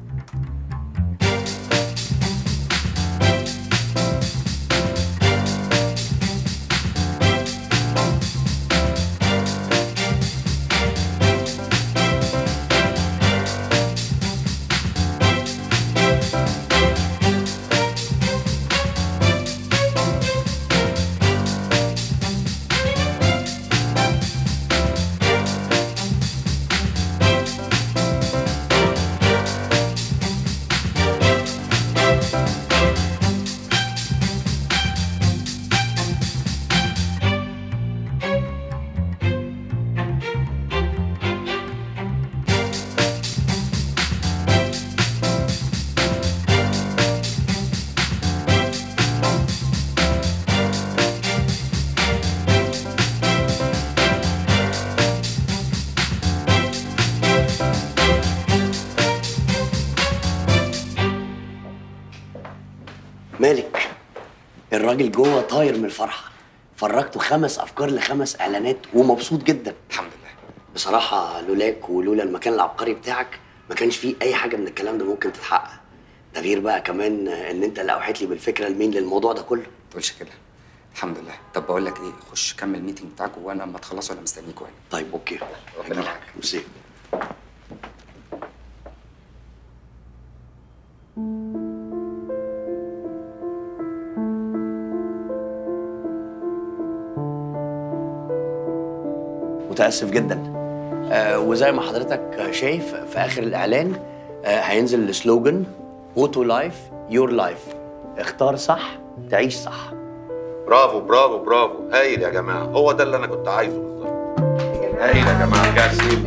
مالك؟ الراجل جوه طاير من الفرحة. فرجته 5 أفكار ل5 إعلانات ومبسوط جدا. الحمد لله. بصراحة لولاك ولولا المكان العبقري بتاعك ما كانش فيه أي حاجة من الكلام ده ممكن تتحقق. ده غير بقى كمان إن أنت اللي أوحيت لي بالفكرة المين للموضوع ده كله. ما تقولش كده. الحمد لله. طب بقول لك إيه، خش كمل الميتنج بتاعك وأنا لما تخلصوا أنا مستنيك وين. طيب أوكي. ربنا معاك. ميرسي. متأسف جدا. وزي ما حضرتك شايف في آخر الإعلان هينزل السلوجن موتو لايف يور لايف، اختار صح تعيش صح. برافو برافو برافو، هايل يا جماعه، هو ده اللي انا كنت عايزه بالظبط. هايل يا جماعه، جاهزين.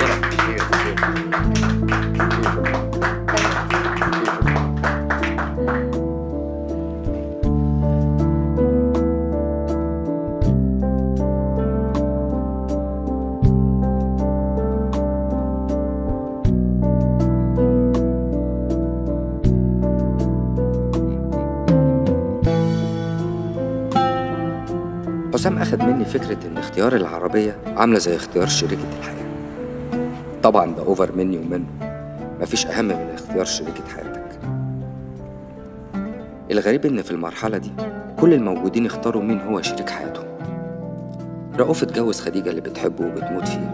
حسام أخد مني فكرة إن اختيار العربية عاملة زي اختيار شريكة الحياة. طبعا ده أوفر مني ومنه، مفيش أهم من اختيار شريكة حياتك. الغريب إن في المرحلة دي كل الموجودين اختاروا مين هو شريك حياتهم. رؤوف اتجوز خديجة اللي بتحبه وبتموت فيه،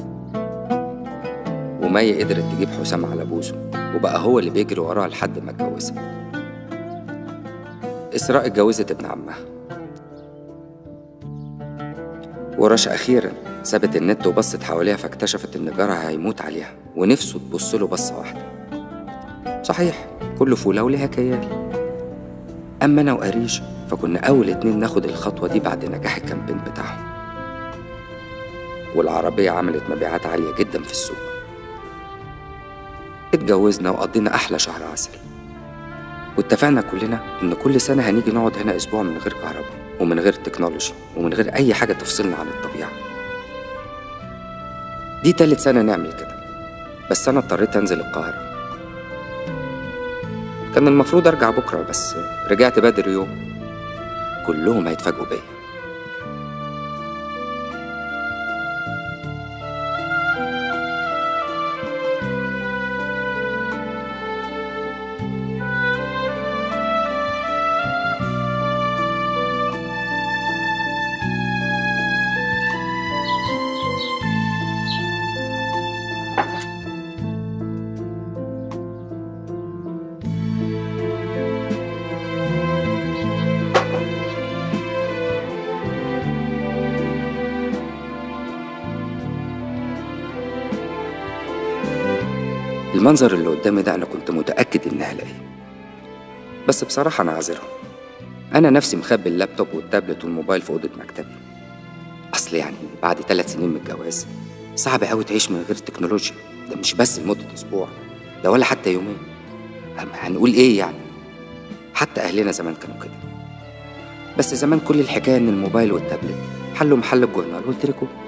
ومي قدرت تجيب حسام على بوسه وبقى هو اللي بيجري وراها لحد ما اتجوزها. إسراء اتجوزت ابن عمها، ورشا أخيراً سابت النت وبصت حواليها فاكتشفت إن جارها هيموت عليها ونفسه تبص له بصة واحدة. صحيح كله فولة وليها كيال. أما أنا وقريش فكنا أول 2 ناخد الخطوة دي بعد نجاح الكامبين بتاعهم، والعربية عملت مبيعات عالية جدا في السوق. اتجوزنا وقضينا أحلى شهر عسل، واتفقنا كلنا إن كل سنة هنيجي نقعد هنا أسبوع من غير كهرباء ومن غير تكنولوجي ومن غير أي حاجة تفصلنا عن الطبيعة. دي 3 سنة نعمل كده، بس أنا اضطريت أنزل القاهرة. كان المفروض أرجع بكرة بس رجعت بدري يوم. كلهم هيتفاجئوا بيا. المنظر اللي قدامي ده أنا كنت متأكد إني هلاقيه، بس بصراحة أنا عذرهم. أنا نفسي مخبي اللابتوب والتابلت والموبايل في أوضة مكتبي. أصل يعني بعد 3 سنين من الجواز صعب أوي تعيش من غير تكنولوجيا. ده مش بس لمدة أسبوع، ده ولا حتى يومين. هنقول إيه يعني؟ حتى أهلنا زمان كانوا كده. بس زمان كل الحكاية إن الموبايل والتابلت حلوا محل الجورنال والتريكو.